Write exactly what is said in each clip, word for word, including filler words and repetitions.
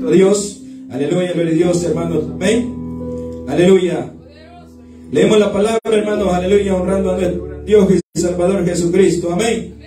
nuestro Dios. Aleluya, gloria a Dios, hermanos. Amén. Aleluya. Leemos la palabra, hermanos. Aleluya, honrando a nuestro Dios y Salvador Jesucristo. Amén.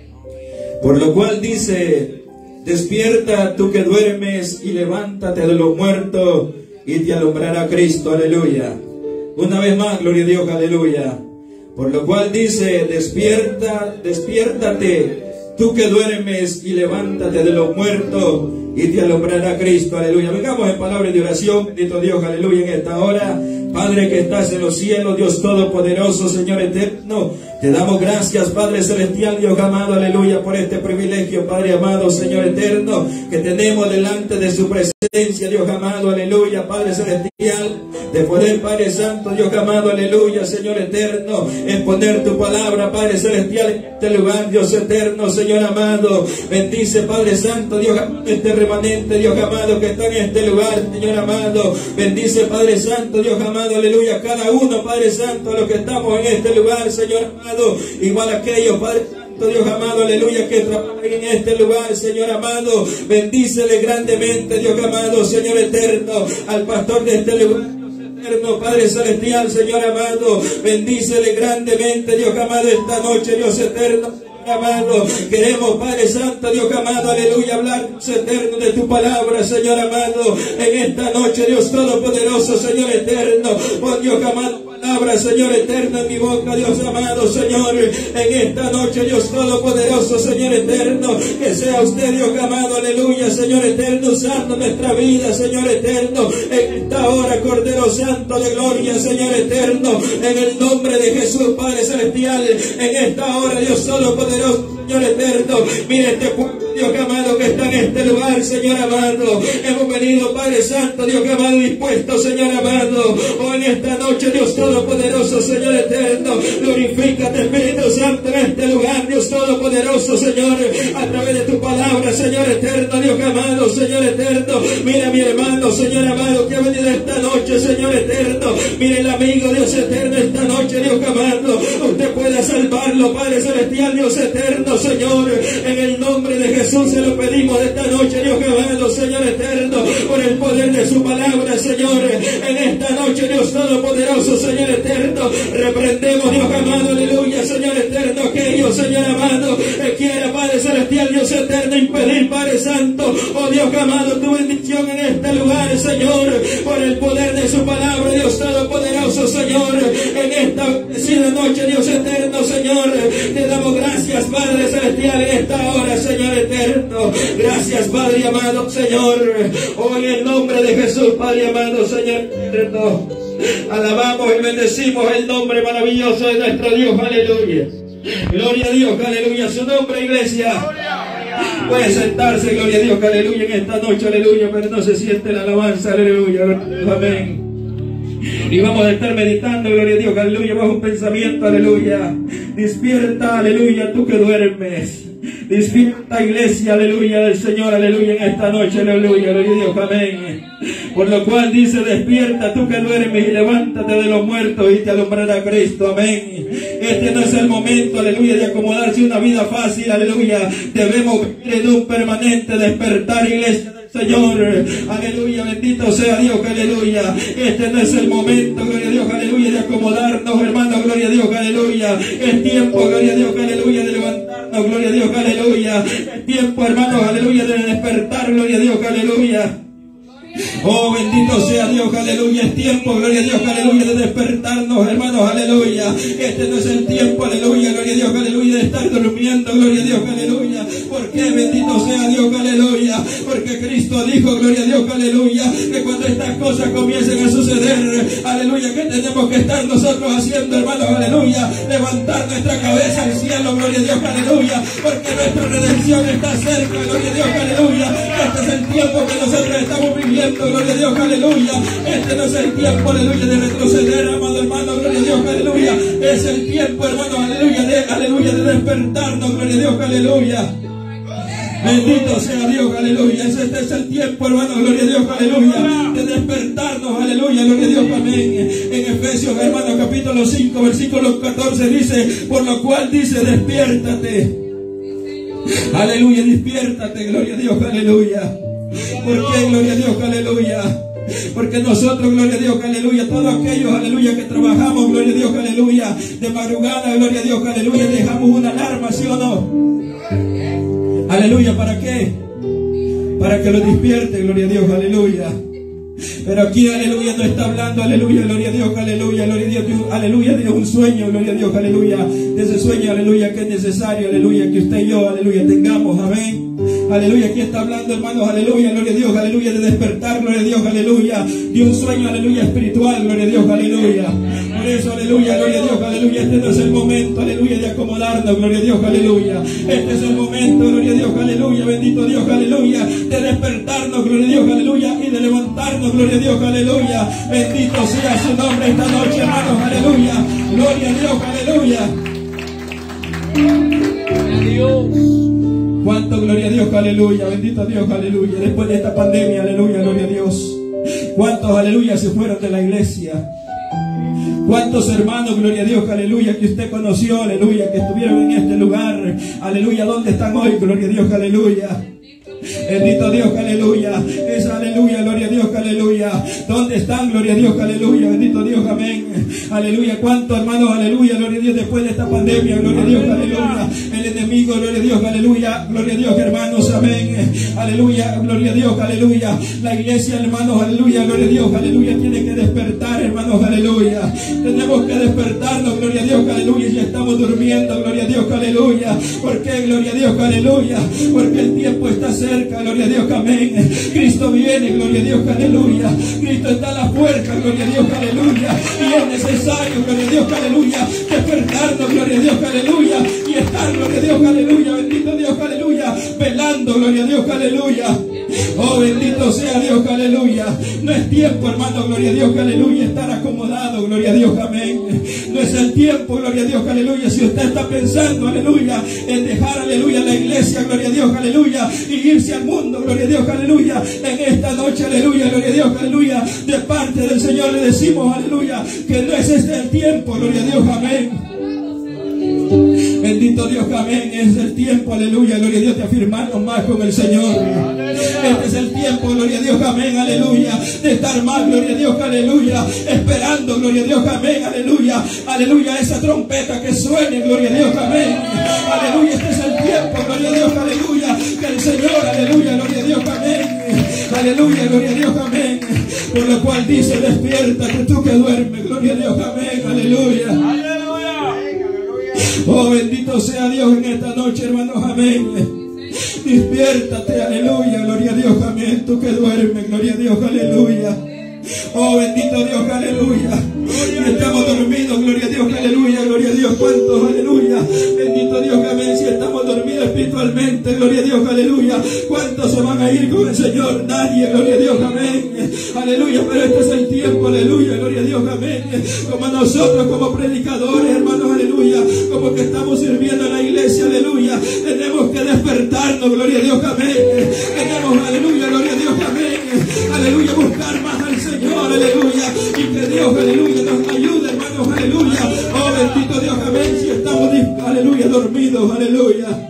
Por lo cual dice: despierta tú que duermes y levántate de los muertos y te alumbrará Cristo. Aleluya. Una vez más, gloria a Dios, aleluya. Por lo cual dice: despierta, despiértate tú que duermes y levántate de los muertos y te alumbrará Cristo. Aleluya. Vengamos en palabras de oración. Bendito Dios, aleluya, en esta hora. Padre que estás en los cielos, Dios todopoderoso, Señor eterno, te damos gracias, Padre celestial, Dios amado, aleluya, por este privilegio, Padre amado, Señor eterno, que tenemos delante de su presencia, Dios amado, aleluya, Padre celestial, de poder, Padre santo, Dios amado, aleluya, Señor eterno, exponer tu palabra, Padre celestial, en este lugar, Dios eterno, Señor amado. Bendice, Padre santo, Dios amado, este remanente, Dios amado, que está en este lugar, Señor amado. Bendice, Padre santo, Dios amado, aleluya, cada uno, Padre santo, los que estamos en este lugar, Señor amado, igual aquellos, Padre santo, Dios amado, aleluya, que trabajan en este lugar, Señor amado. Bendícele grandemente, Dios amado, Señor eterno, al pastor de este lugar, eterno, Padre celestial, Señor amado. Bendícele grandemente, Dios amado, esta noche, Dios eterno, amado. Queremos, Padre santo, Dios amado, aleluya, hablar, Dios eterno, de tu palabra, Señor amado, en esta noche, Dios todopoderoso, Señor eterno. Oh Dios amado, palabra, Señor eterno, en mi boca, Dios amado, Señor, en esta noche, Dios todopoderoso, Señor eterno, que sea usted, Dios amado, aleluya, Señor eterno, usando nuestra vida, Señor eterno, en esta hora, Cordero Santo de gloria, Señor eterno, en el nombre de Jesús, Padre celestial, en esta hora, Dios todopoderoso, Señor eterno, mire este pueblo, Dios amado, que está en este lugar, Señor amado. Hemos venido, Padre santo, Dios amado, dispuesto, Señor amado. Oh, en esta noche, Dios todopoderoso, Señor eterno, glorifícate, Espíritu Santo, en este lugar, Dios todopoderoso, Señor, a través de tu palabra, Señor eterno, Dios amado, Señor eterno. Mira mi hermano, Señor amado, que ha venido esta noche, Señor eterno. Mire el amigo, Dios eterno, esta noche, Dios amado. Usted puede salvarlo, Padre celestial, Dios eterno, Señor, en el nombre de Jesús se lo pedimos esta noche, Dios amado, Señor eterno, por el poder de su palabra, Señor, en esta noche, Dios todopoderoso, Señor eterno, reprendemos, Dios amado, aleluya, Señor eterno, aquellos, Señor amado, que quiera, Padre celestial, Dios eterno, impedir, Padre santo, oh Dios amado, tu bendición en este lugar, Señor, por el poder de su palabra, Dios todopoderoso, Señor, en esta bendecida noche, Dios eterno, Señor, te damos gracias, Padre celestial, en esta hora, Señor eterno. Gracias, Padre amado, Señor. Hoy en el nombre de Jesús, Padre amado, Señor eterno, alabamos y bendecimos el nombre maravilloso de nuestro Dios. Aleluya. Gloria a Dios, aleluya. Su nombre, iglesia. Puede sentarse, gloria a Dios, aleluya, en esta noche, aleluya, pero no se siente la alabanza, aleluya. Amén. Y vamos a estar meditando, gloria a Dios, aleluya, bajo un pensamiento, aleluya. Despierta, aleluya, tú que duermes. Despierta, iglesia, aleluya, del Señor, aleluya, en esta noche, aleluya, gloria a Dios, amén. Por lo cual dice: despierta tú que duermes y levántate de los muertos y te alumbrará Cristo, amén. Este no es el momento, aleluya, de acomodarse una vida fácil, aleluya. Debemos vivir en un permanente despertar, iglesia, Señor, aleluya, bendito sea Dios, aleluya. Este no es el momento, gloria a Dios, aleluya, de acomodarnos, hermano, gloria a Dios, aleluya. Es tiempo, gloria a Dios, aleluya, de levantarnos, gloria a Dios, aleluya. Es tiempo, hermanos, aleluya, de despertar, gloria a Dios, aleluya. Oh, bendito sea Dios, aleluya. Es tiempo, gloria a Dios, aleluya, de despertarnos, hermanos, aleluya. Este no es el tiempo, aleluya, gloria a Dios, aleluya, de estar durmiendo, gloria a Dios, aleluya. ¿Por qué? Bendito sea Dios, aleluya. Porque Cristo dijo, gloria a Dios, aleluya, que cuando estas cosas comiencen a suceder, aleluya, que tenemos que estar nosotros haciendo, hermanos, aleluya, levantar nuestra cabeza al cielo, gloria a Dios, aleluya, porque nuestra redención está cerca, gloria a Dios, aleluya. Este es el tiempo que nosotros estamos viviendo, gloria a Dios, aleluya. Este no es el tiempo, aleluya, de retroceder, amado hermano, gloria a Dios, aleluya. Es el tiempo, hermano, aleluya, de, aleluya, de despertarnos, gloria a Dios, aleluya. Bendito sea Dios, aleluya. Este es el tiempo, hermano, gloria a Dios, aleluya, de despertarnos, aleluya, gloria a Dios, amén. En Efesios, hermano, capítulo cinco, versículo catorce dice: por lo cual dice, despiértate. Aleluya, despiértate, gloria a Dios, aleluya. ¿Por qué? Gloria a Dios, aleluya. Porque nosotros, gloria a Dios, aleluya, todos aquellos, aleluya, que trabajamos, gloria a Dios, aleluya, de madrugada, gloria a Dios, aleluya, dejamos una alarma, ¿sí o no? Aleluya, ¿para qué? Para que lo despierte, gloria a Dios, aleluya. Pero aquí, aleluya, no está hablando, aleluya, gloria a Dios, aleluya, gloria a Dios, aleluya, de un sueño, gloria a Dios, aleluya, de ese sueño, aleluya, que es necesario, aleluya, que usted y yo, aleluya, tengamos, amén. Aleluya, aquí está hablando, hermanos, aleluya, gloria a Dios, aleluya, de despertar, gloria a Dios, aleluya, de un sueño, aleluya, espiritual, gloria a Dios, aleluya. Por eso, aleluya, gloria a Dios, aleluya, este no es el momento, aleluya, de acomodarnos, gloria a Dios, aleluya. Este es el momento, gloria a Dios, aleluya, bendito Dios, aleluya, de despertarnos, gloria a Dios, aleluya, y de levantarnos, gloria a Dios, aleluya. Bendito sea su nombre esta noche, hermanos, aleluya, gloria a Dios, aleluya. Gloria a Dios. Cuánto, gloria a Dios, aleluya, bendito Dios, aleluya. Después de esta pandemia, aleluya, gloria a Dios. Cuántos, aleluya, se fueron de la iglesia. Cuántos hermanos, gloria a Dios, aleluya, que usted conoció, aleluya, que estuvieron en este lugar, aleluya, ¿dónde están hoy? Gloria a Dios, aleluya. Bendito Dios, aleluya. Es aleluya, gloria a Dios, aleluya. ¿Dónde están? Gloria a Dios, aleluya. Bendito Dios, amén. Aleluya. ¿Cuántos hermanos, aleluya, gloria a Dios, después de esta pandemia? Gloria a Dios, aleluya. El enemigo, gloria a Dios, aleluya. Gloria a Dios, hermanos, amén. Aleluya, gloria a Dios, aleluya. La iglesia, hermanos, aleluya, gloria a Dios, aleluya. Tiene que despertar, hermanos, aleluya. Tenemos que despertarnos, gloria a Dios, aleluya. Ya estamos durmiendo, gloria a Dios, aleluya. ¿Por qué? Gloria a Dios, aleluya. Porque el tiempo está cerca, gloria a Dios, amén. Cristo viene, gloria a Dios, aleluya. Cristo está a la puerta, gloria a Dios, aleluya. Y es necesario, gloria a Dios, aleluya, despertarnos, gloria a Dios, aleluya. Y estar, gloria a Dios, aleluya, bendito Dios, aleluya, velando, gloria a Dios, aleluya. Oh, bendito sea Dios, aleluya. No es tiempo, hermano, gloria a Dios, aleluya, estar acomodado, gloria a Dios, amén. No es el tiempo, gloria a Dios, aleluya. Si usted está pensando, aleluya, en dejar, aleluya, la iglesia, gloria a Dios, aleluya, y irse al mundo, gloria a Dios, aleluya, en esta noche, aleluya, gloria a Dios, aleluya, de parte del Señor le decimos, aleluya, que no es este el tiempo, gloria a Dios, amén. Bendito Dios, amén. Es el tiempo, aleluya, gloria a Dios, de afirmarnos más con el Señor. Este es el tiempo, gloria a Dios, amén, aleluya, de estar más, gloria a Dios, aleluya, esperando, gloria a Dios, amén, aleluya, aleluya, esa trompeta que suene, gloria a Dios, amén, aleluya. Este es el tiempo, gloria a Dios, aleluya, que el Señor, aleluya, gloria a Dios, amén, aleluya, gloria a Dios, amén, por lo cual dice, despiértate tú que duermes, gloria a Dios, amén, aleluya. Oh, bendito sea Dios en esta noche, hermanos, amén. Despiértate, aleluya, gloria a Dios, amén. Tú que duermes, gloria a Dios, aleluya. Oh, bendito Dios, aleluya. Y estamos dormidos, gloria a Dios, aleluya, gloria a Dios. ¿Cuántos, aleluya? Bendito Dios, amén. Si estamos dormidos espiritualmente, gloria a Dios, aleluya. ¿Cuántos se van a ir con el Señor? Nadie, gloria a Dios, amén. Aleluya, pero este es el tiempo, aleluya, gloria a Dios, amén. Como nosotros, como predicadores, hermanos, aleluya, como que estamos sirviendo a la iglesia, aleluya, tenemos que despertarnos, gloria a Dios, amén. Tenemos, aleluya, gloria a Dios, amén. Aleluya, buscar más al Señor, aleluya, y que Dios, aleluya, nos ayude, hermanos, aleluya. Oh, bendito Dios, amén. Si estamos, aleluya, dormidos, aleluya.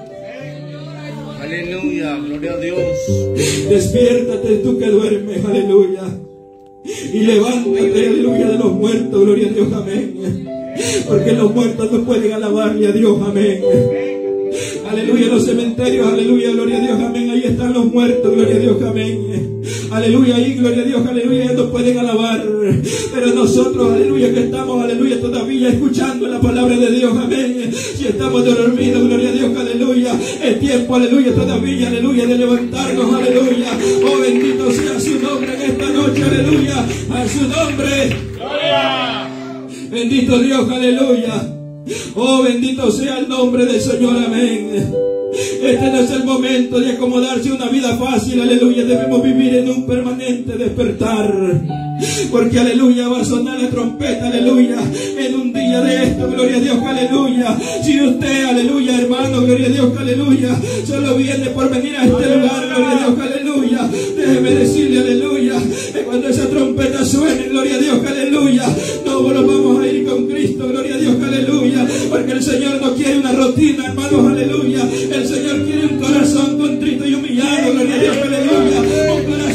Aleluya, gloria a Dios. Despiértate tú que duermes, aleluya. Y levántate, aleluya, de los muertos, gloria a Dios, amén. Porque los muertos no pueden alabarle a Dios, amén. Aleluya, los cementerios, aleluya, gloria a Dios, amén. Ahí están los muertos, gloria a Dios, amén. Aleluya, ahí, gloria a Dios, aleluya, ellos nos pueden alabar. Pero nosotros, aleluya, que estamos, aleluya, todavía escuchando la palabra de Dios, amén. Si estamos dormidos, gloria a Dios, aleluya. Es tiempo, aleluya, todavía, aleluya, de levantarnos, aleluya. Oh, bendito sea su nombre en esta noche, aleluya. A su nombre. Gloria. Bendito Dios, aleluya. Oh, bendito sea el nombre del Señor, amén. Este no es el momento de acomodarse a una vida fácil, aleluya. Debemos vivir en un permanente despertar. Porque, aleluya, va a sonar la trompeta, aleluya, en un día de esto, gloria a Dios, aleluya. Si usted, aleluya, hermano, gloria a Dios, aleluya, solo viene por venir a este lugar, gloria a Dios, aleluya, déjeme decirle, aleluya, que cuando esa trompeta suene, gloria a Dios, aleluya, no nos vamos a ir con Cristo, gloria a Dios, aleluya. Porque el Señor no quiere una rutina, hermanos, aleluya. El Señor quiere un corazón contrito y humillado, gloria a Dios, aleluya. Un corazón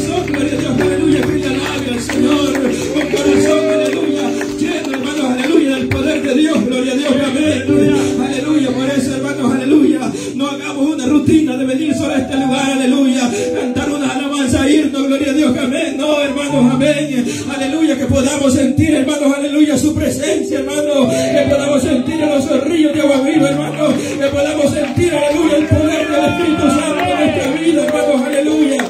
gloria a Dios, amén. No, hermanos, amén. Aleluya, que podamos sentir, hermanos, aleluya, su presencia, hermano. Que podamos sentir a los ríos de agua viva, hermano. Que podamos sentir, aleluya, el poder del Espíritu Santo en nuestra vida, hermanos, aleluya.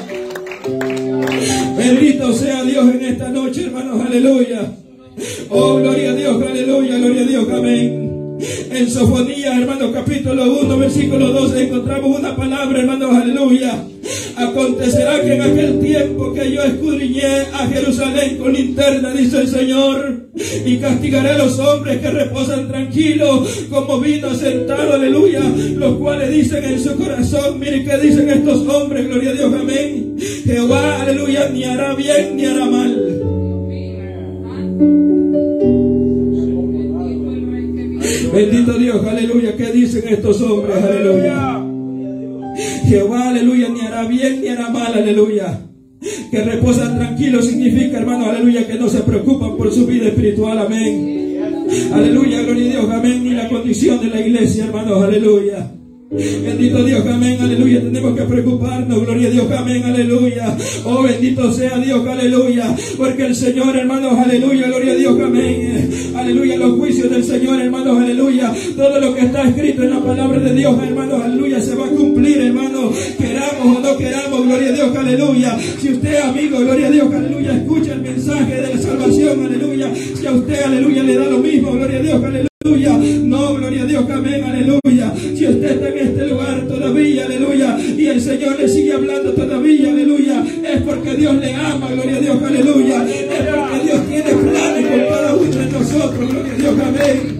Bendito sea Dios en esta noche, hermanos, aleluya. Oh, gloria a Dios, aleluya, gloria a Dios, amén. En Sofonías, hermanos, capítulo uno, versículo doce, encontramos una palabra, hermanos, aleluya. Acontecerá que en aquel tiempo que yo escudriñé a Jerusalén con linterna, dice el Señor, y castigaré a los hombres que reposan tranquilos como vino sentado, aleluya, los cuales dicen en su corazón, mire que dicen estos hombres, gloria a Dios, amén. Jehová, aleluya, ni hará bien ni hará mal. Bendito Dios, aleluya. ¿Qué dicen estos hombres? Aleluya. Jehová, aleluya, ni hará bien ni hará mal, aleluya. Que reposan tranquilos significa, hermano, aleluya, que no se preocupan por su vida espiritual, amén. Aleluya, gloria a Dios, amén. Ni la condición de la iglesia, hermanos, aleluya. Bendito Dios, amén, aleluya. Tenemos que preocuparnos, gloria a Dios, amén, aleluya. Oh, bendito sea Dios, aleluya. Porque el Señor, hermanos, aleluya, gloria a Dios, amén. Aleluya, los juicios del Señor, hermanos, aleluya. Todo lo que está escrito en la palabra de Dios, hermanos, aleluya, se va a cumplir, hermanos. Queramos o no queramos, gloria a Dios, aleluya. Si usted, amigo, gloria a Dios, aleluya, escucha el mensaje de la salvación, aleluya. Si a usted, aleluya, le da lo mismo, gloria a Dios, aleluya. No, gloria a Dios, amén, aleluya. Si usted está en este lugar todavía, aleluya, y el Señor le sigue hablando todavía, aleluya, es porque Dios le ama, gloria a Dios, aleluya. Es porque Dios tiene planes con cada uno de nosotros, gloria a Dios, amén.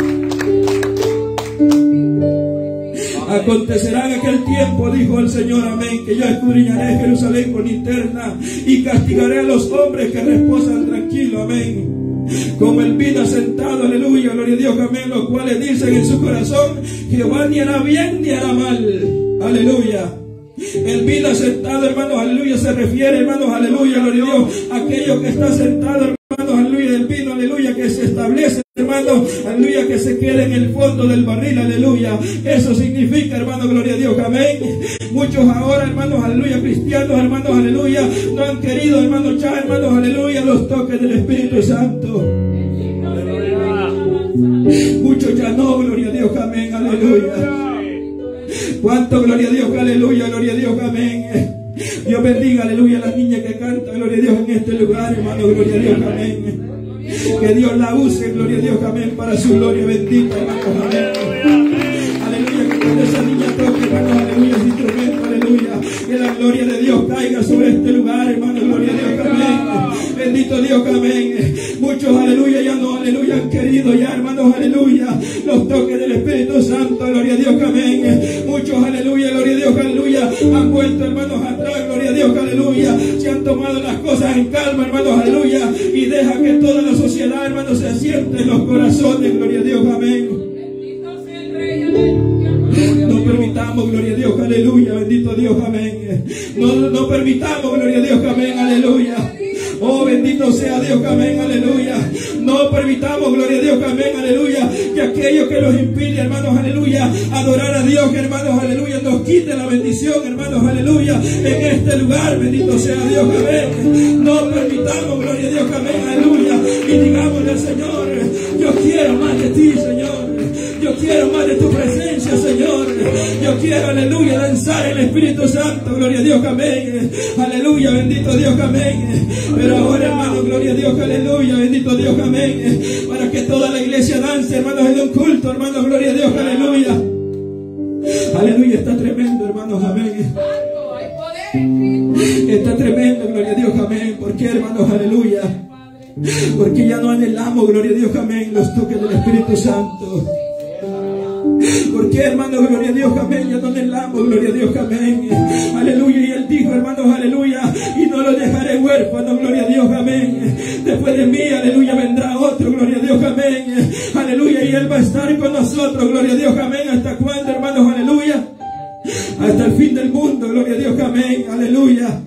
Acontecerá en aquel tiempo, dijo el Señor, amén, que yo escudriñaré Jerusalén con linterna y castigaré a los hombres que reposan tranquilos, amén. Como el vino sentado, aleluya, gloria a Dios, amén, los cuales dicen en su corazón, Jehová ni hará bien ni hará mal, aleluya. El vino sentado, hermanos, aleluya, se refiere, hermanos, aleluya, gloria a Dios, aquello que está sentado, hermanos, aleluya, el vino, aleluya, que se establece, hermano, aleluya, que se quede en el fondo del barril, aleluya. Eso significa, hermano, gloria a Dios, amén. Muchos ahora, hermanos, aleluya, cristianos, hermanos, aleluya, no han querido, hermanos, ya, hermanos, aleluya, los toques del Espíritu Santo. Muchos ya no, gloria a Dios, amén, aleluya. Cuánto, gloria a Dios, aleluya, gloria a Dios, amén. Dios bendiga, aleluya, a las niñas que cantan, gloria a Dios, en este lugar, hermano, gloria a Dios, amén. Que Dios la use, gloria a Dios, amén, para su gloria bendita, hermanos, amén. Aleluya, que cuando esa niña toque, hermanos, aleluya, ese instrumento, aleluya, que la gloria de Dios caiga sobre este lugar, hermano, gloria a Dios, amén. Bendito Dios, amén. Muchos, aleluya, ya no, aleluya, han querido ya, hermanos, aleluya, los toques del Espíritu Santo, gloria a Dios, amén. Muchos, aleluya, gloria a Dios, aleluya, han vuelto, hermanos, atrás, gloria a Dios, aleluya. Se han tomado las cosas en calma, hermanos, aleluya, y deja que toda la sociedad, hermanos, se asiente en los corazones, gloria a Dios, amén. No permitamos, gloria a Dios, aleluya, bendito Dios, amén. No, no permitamos, gloria a Dios, amén, aleluya. Oh, bendito sea Dios, amén, aleluya. No permitamos, gloria a Dios, amén, aleluya, que aquello que nos impide, hermanos, aleluya, adorar a Dios, hermanos, aleluya, nos quite la bendición, hermanos, aleluya, en este lugar, bendito sea Dios, amén. No permitamos, gloria a Dios, amén, aleluya, y digámosle al Señor, yo quiero más de ti, Señor. Yo quiero más de tu presencia, Señor. Yo quiero, aleluya, danzar el Espíritu Santo, gloria a Dios, amén. Aleluya, bendito Dios, amén. Pero ahora, hermano, gloria a Dios, aleluya, bendito Dios, amén. Para que toda la iglesia dance, hermanos, en un culto, hermanos, gloria a Dios, aleluya. Aleluya, está tremendo, hermanos, amén. Está tremendo, gloria a Dios, amén. ¿Por qué, hermanos, aleluya? Porque ya no anhelamos, gloria a Dios, amén, los toques del Espíritu Santo. ¿Por qué, hermanos, gloria a Dios, amén? Ya no anhelamos, gloria a Dios, amén. Aleluya, y Él dijo, hermanos, aleluya, y no lo dejaré huérfano, gloria a Dios, amén. Después de mí, aleluya, vendrá otro, gloria a Dios, amén. Aleluya, y Él va a estar con nosotros, gloria a Dios, amén. ¿Hasta cuándo, hermanos, aleluya? Hasta el fin del mundo, gloria a Dios, amén, aleluya.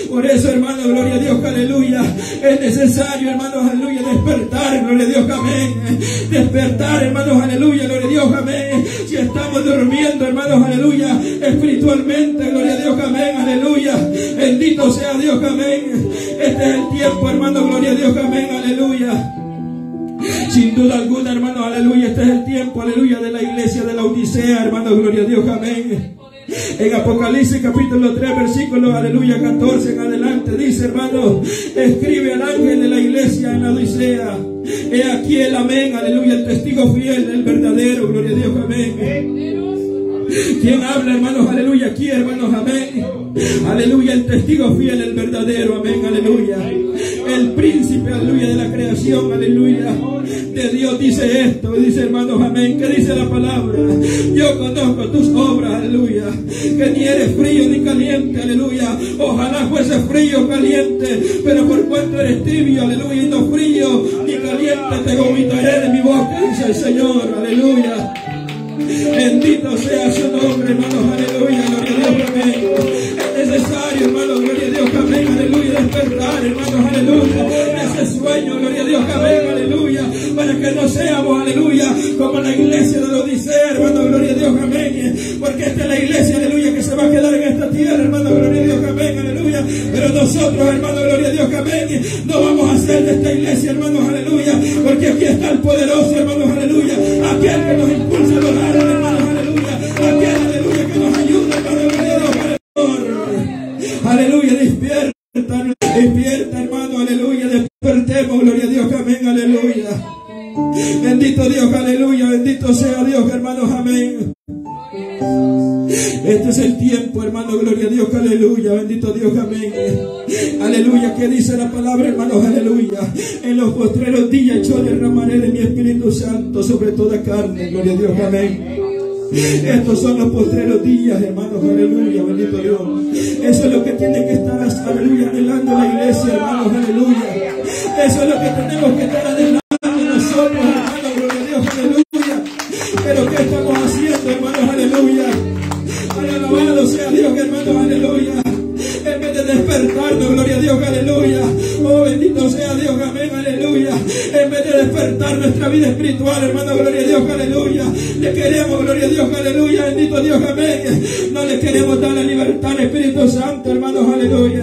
Por eso, hermano, gloria a Dios, aleluya, es necesario, hermanos, aleluya, despertar, gloria a Dios, amén. Despertar, hermanos, aleluya, gloria a Dios, amén. Si estamos durmiendo, hermanos, aleluya, espiritualmente, gloria a Dios, amén, aleluya. Bendito sea Dios, amén. Este es el tiempo, hermano, gloria a Dios, amén, aleluya. Sin duda alguna, hermano, aleluya, este es el tiempo, aleluya, de la iglesia de la Odisea, hermano, gloria a Dios, amén. En Apocalipsis capítulo tres, versículo, aleluya, catorce en adelante, dice, hermano, escribe al ángel de la iglesia en la Odisea. He aquí el amén, aleluya, el testigo fiel, el verdadero, gloria a Dios, amén. ¿Quién habla, hermanos? Aleluya, aquí, hermanos, amén. Aleluya, el testigo fiel, el verdadero, amén, aleluya. El príncipe, aleluya, de la creación, aleluya, de Dios dice esto, dice, hermanos, amén. ¿Qué dice la palabra? Yo conozco tus obras, aleluya, que ni eres frío ni caliente, aleluya. Ojalá fuese frío o caliente, pero por cuanto eres tibio, aleluya, y no frío ni caliente, te vomitaré de mi boca, dice el Señor, aleluya. Bendito sea su nombre, hermanos, aleluya, gloria a Dios, amén. Es necesario, hermanos, gloria a Dios, amén, aleluya, despertar, hermanos, aleluya, ese sueño, gloria a Dios, amén, aleluya, para que no seamos, aleluya, como la iglesia de la Odisea, hermanos, gloria a Dios, amén, porque esta es la iglesia, aleluya, que se va a quedar en esta tierra, hermanos, gloria a Dios, amén, aleluya, pero nosotros, hermanos, gloria a Dios, amén, no vamos a hacer de esta iglesia, hermanos, aleluya, porque aquí está el poderoso, hermanos, aleluya, aquel que nos impulsa a lograr, hermanos, aleluya, aquel, aleluya, que nos ayuda, hermanos, gloria a Dios, aleluya, despierta, despierta, hermano, aleluya, despertemos, gloria a Dios, amén, aleluya. Bendito Dios, aleluya, bendito sea Dios, hermanos, amén. Este es el tiempo, hermano, gloria a Dios, aleluya, bendito Dios, amén. Aleluya, que dice la palabra, hermanos, aleluya. En los postreros días yo derramaré de mi Espíritu Santo sobre toda carne, gloria a Dios, amén. Estos son los postreros días, hermanos, aleluya, bendito Dios. Eso es lo que tiene que estar, aleluya, anhelando la iglesia, hermanos, aleluya. Eso es lo que tenemos que estar anhelando nosotros, hermanos, gloria a Dios, aleluya. Pero ¿qué estamos haciendo, hermanos, aleluya? Alabado sea Dios, hermanos, aleluya. En vez de despertarnos, gloria a Dios, aleluya. Oh, bendito sea Dios, amén, aleluya. En vez de despertar nuestra vida espiritual, hermano, gloria a Dios, aleluya. Le queremos, gloria a Dios, aleluya, bendito Dios, amén. No le queremos dar la libertad al Espíritu Santo, hermanos, aleluya.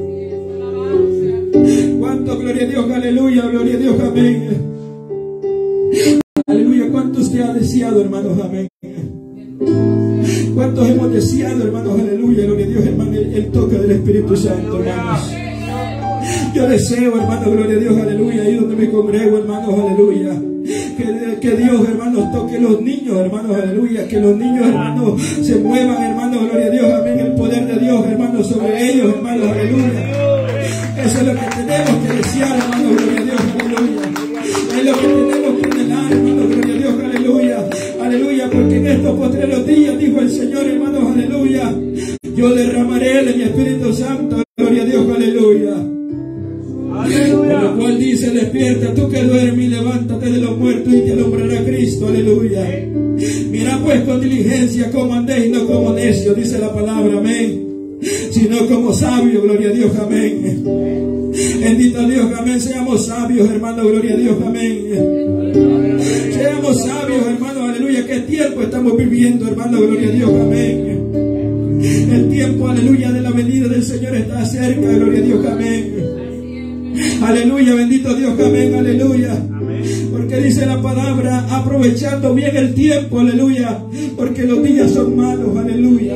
Cuánto, gloria a Dios, aleluya, gloria a Dios, amén. Aleluya, cuánto usted ha deseado, hermanos, amén. ¿Cuántos hemos deseado, hermanos, aleluya, gloria a Dios, hermano, el, el toque del Espíritu Santo, hermanos? Yo deseo, hermanos, gloria a Dios, aleluya, ahí donde me congrego, hermanos, aleluya, que, que Dios, hermanos, toque los niños, hermanos, aleluya, que los niños, hermanos, se muevan, hermanos, gloria a Dios, amén, el poder de Dios, hermanos, sobre ellos, hermanos, aleluya. Eso es lo que tenemos que desear, hermanos, gloria a Dios, aleluya. Es lo que tenemos que anhelar, hermanos, gloria a Dios, aleluya. Aleluya, porque en estos postreros días, dijo el Señor, hermanos, aleluya, yo derramaré de mi Espíritu Santo, gloria a Dios, aleluya. Por lo cual dice, despierta, tú que duermes y levántate de los muertos y te alumbrará Cristo, aleluya. Mira pues con diligencia cómo andéis, no como necios, dice la palabra, amén, sino como sabios, gloria a Dios, amén. Bendito Dios, amén, seamos sabios, hermano, gloria a Dios, amén. Seamos sabios, hermano, aleluya. ¿Qué tiempo estamos viviendo, hermano? Gloria a Dios, amén. El tiempo, aleluya, de la venida del Señor está cerca, gloria a Dios, amén. Aleluya, bendito Dios, amén, aleluya. Porque dice la palabra, aprovechando bien el tiempo, aleluya, porque los días son malos, aleluya.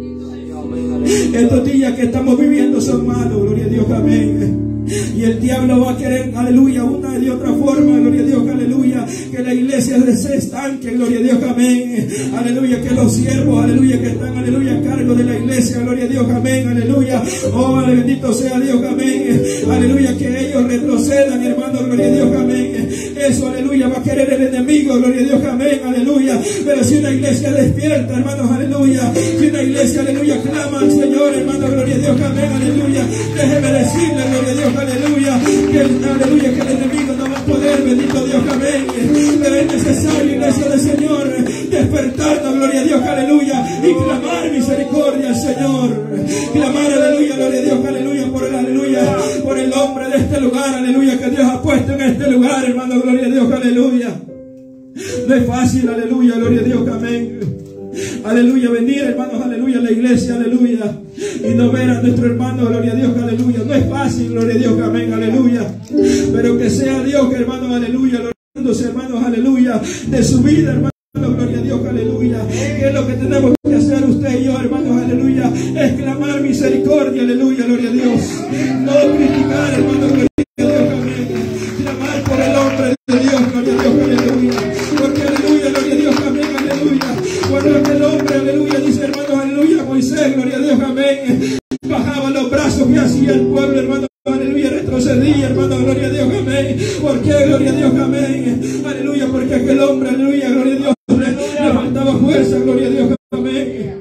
Estos días que estamos viviendo son malos, gloria a Dios, amén. Y el diablo va a querer, aleluya, una y de otra forma, gloria a Dios, aleluya, que la iglesia se estanque, gloria a Dios, amén. Aleluya, que los siervos, aleluya, que están, aleluya, a cargo de la iglesia, gloria a Dios, amén, aleluya. Oh, bendito sea Dios, amén. Aleluya, que ellos retrocedan, hermano, gloria a Dios, amén. Eso, aleluya, va a querer el enemigo, gloria a Dios, amén, aleluya. Pero si una iglesia despierta, hermanos, aleluya, si una iglesia, aleluya, clama al Señor, hermano, gloria a Dios, amén, aleluya. Déjeme decirle, gloria a Dios, aleluya, que el, aleluya, que el enemigo no va a poder, bendito Dios, amén. Pero es necesario, iglesia del Señor, despertarnos, gloria a Dios, aleluya, y clamar misericordia al Señor, clamar, aleluya, gloria a Dios, aleluya, por el aleluya, por el hombre de este lugar, aleluya, que Dios ha puesto en este lugar, hermano, gloria a Dios, aleluya. No es fácil, aleluya, gloria a Dios, amén. Aleluya, venir, hermanos, aleluya, a la iglesia, aleluya, y no ver a nuestro hermano, gloria a Dios, aleluya. No es fácil, gloria a Dios, amén, aleluya. Pero que sea Dios, hermanos, aleluya, hermanos, aleluya, de su vida, hermanos, gloria a Dios, aleluya. Que es lo que tenemos que hacer usted y yo, hermanos, aleluya, es clamar misericordia, aleluya, gloria a Dios. No criticar, hermanos, gloria a Dios, amén. Clamar por el hombre de Dios, gloria a Dios, aleluya. Porque aleluya, gloria a Dios, amén, aleluya. Cuando aquel hombre, aleluya, dice, hermanos, aleluya, Moisés, gloria a Dios, amén, bajaba los brazos y hacía el pueblo, hermano, aleluya, retrocedía, hermano, gloria a Dios, amén. ¿Por qué, gloria a Dios, amén? Aleluya, porque aquel hombre, aleluya, gloria a Dios, le faltaba fuerza, gloria a Dios, amén.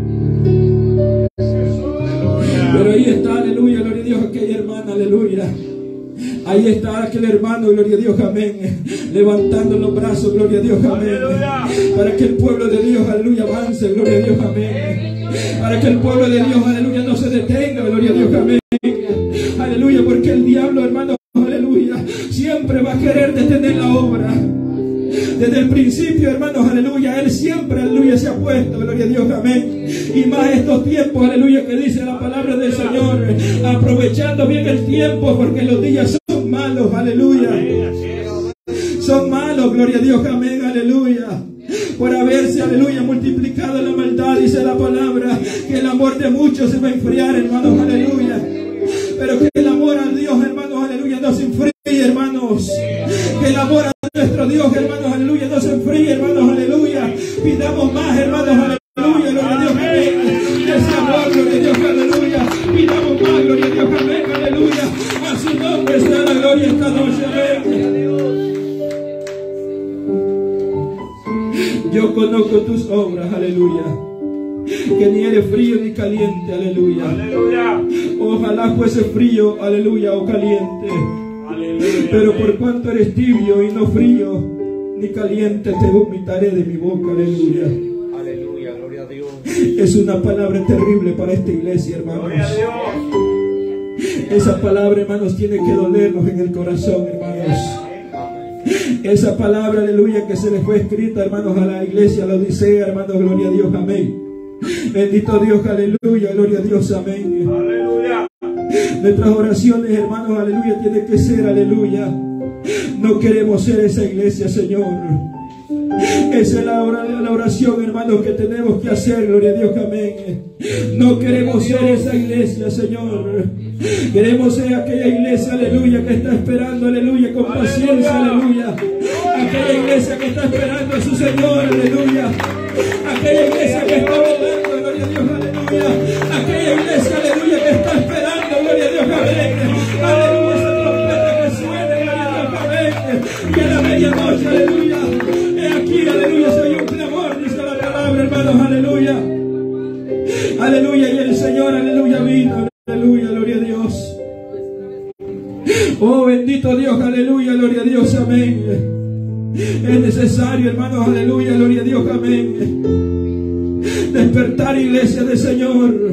Pero ahí está, aleluya, gloria a Dios, aquella hermana, aleluya. Ahí está aquel hermano, gloria a Dios, amén, levantando los brazos, gloria a Dios, amén, para que el pueblo de Dios, aleluya, avance, gloria a Dios, amén, para que el pueblo de Dios, aleluya, no se detenga, gloria a Dios, amén, aleluya, porque el diablo, hermano, aleluya, siempre va a querer detener la obra. Desde el principio, hermanos, aleluya, Él siempre, aleluya, se ha puesto, gloria a Dios, amén. Y más estos tiempos, aleluya, que dice la palabra del Señor, aprovechando bien el tiempo, porque los días son malos, aleluya. Son malos, gloria a Dios, amén, aleluya. Por haberse, aleluya, multiplicado la maldad, dice la palabra, que el amor de muchos se va a enfriar, hermanos, aleluya. Pero que el amor a Dios, hermanos, aleluya, no se enfríe, hermanos. Que el amor a nuestro Dios, hermanos, aleluya, no se enfríe, hermanos, aleluya. Pidamos más, hermanos, aleluya, gloria a Dios, amén. Ese amor, gloria a Dios, aleluya. Pidamos más, gloria a Dios, amén, aleluya. A su nombre está la gloria esta noche, amén. Yo conozco tus obras, aleluya, que ni eres frío ni caliente, aleluya. Aleluya. Ojalá fuese frío, aleluya, o caliente. Aleluya. Pero por cuanto eres tibio y no frío ni caliente, te vomitaré de mi boca, aleluya. Aleluya, gloria a Dios. Es una palabra terrible para esta iglesia, hermanos. Gloria a Dios. Esa palabra, hermanos, tiene que dolernos en el corazón, hermanos. Esa palabra, aleluya, que se le fue escrita, hermanos, a la iglesia, la Odisea, hermanos, gloria a Dios, amén. Bendito Dios, aleluya, gloria a Dios, amén. Aleluya. Nuestras oraciones, hermanos, aleluya, tienen que ser, aleluya. No queremos ser esa iglesia, Señor. Esa es la oración, hermanos, que tenemos que hacer, gloria a Dios, amén. No queremos ser esa iglesia, Señor. Queremos ser aquella iglesia, aleluya, que está esperando, aleluya, con paciencia, aleluya. Aquella iglesia que está esperando a su Señor, aleluya. Aquella iglesia que está velando, gloria a Dios, aleluya. Aquella iglesia, aleluya, que está esperando, gloria a Dios, amén. Aleluya, esa trompeta que suene, gloria a Dios, amén. Y a la medianoche, aleluya. He aquí, aleluya, soy un clamor, dice la palabra, hermanos, aleluya. Aleluya, y el Señor, aleluya, vino, aleluya, gloria a Dios. Oh, bendito Dios, aleluya, gloria a Dios, amén. Es necesario, hermanos, aleluya, gloria a Dios, amén. Despertar, iglesia del Señor.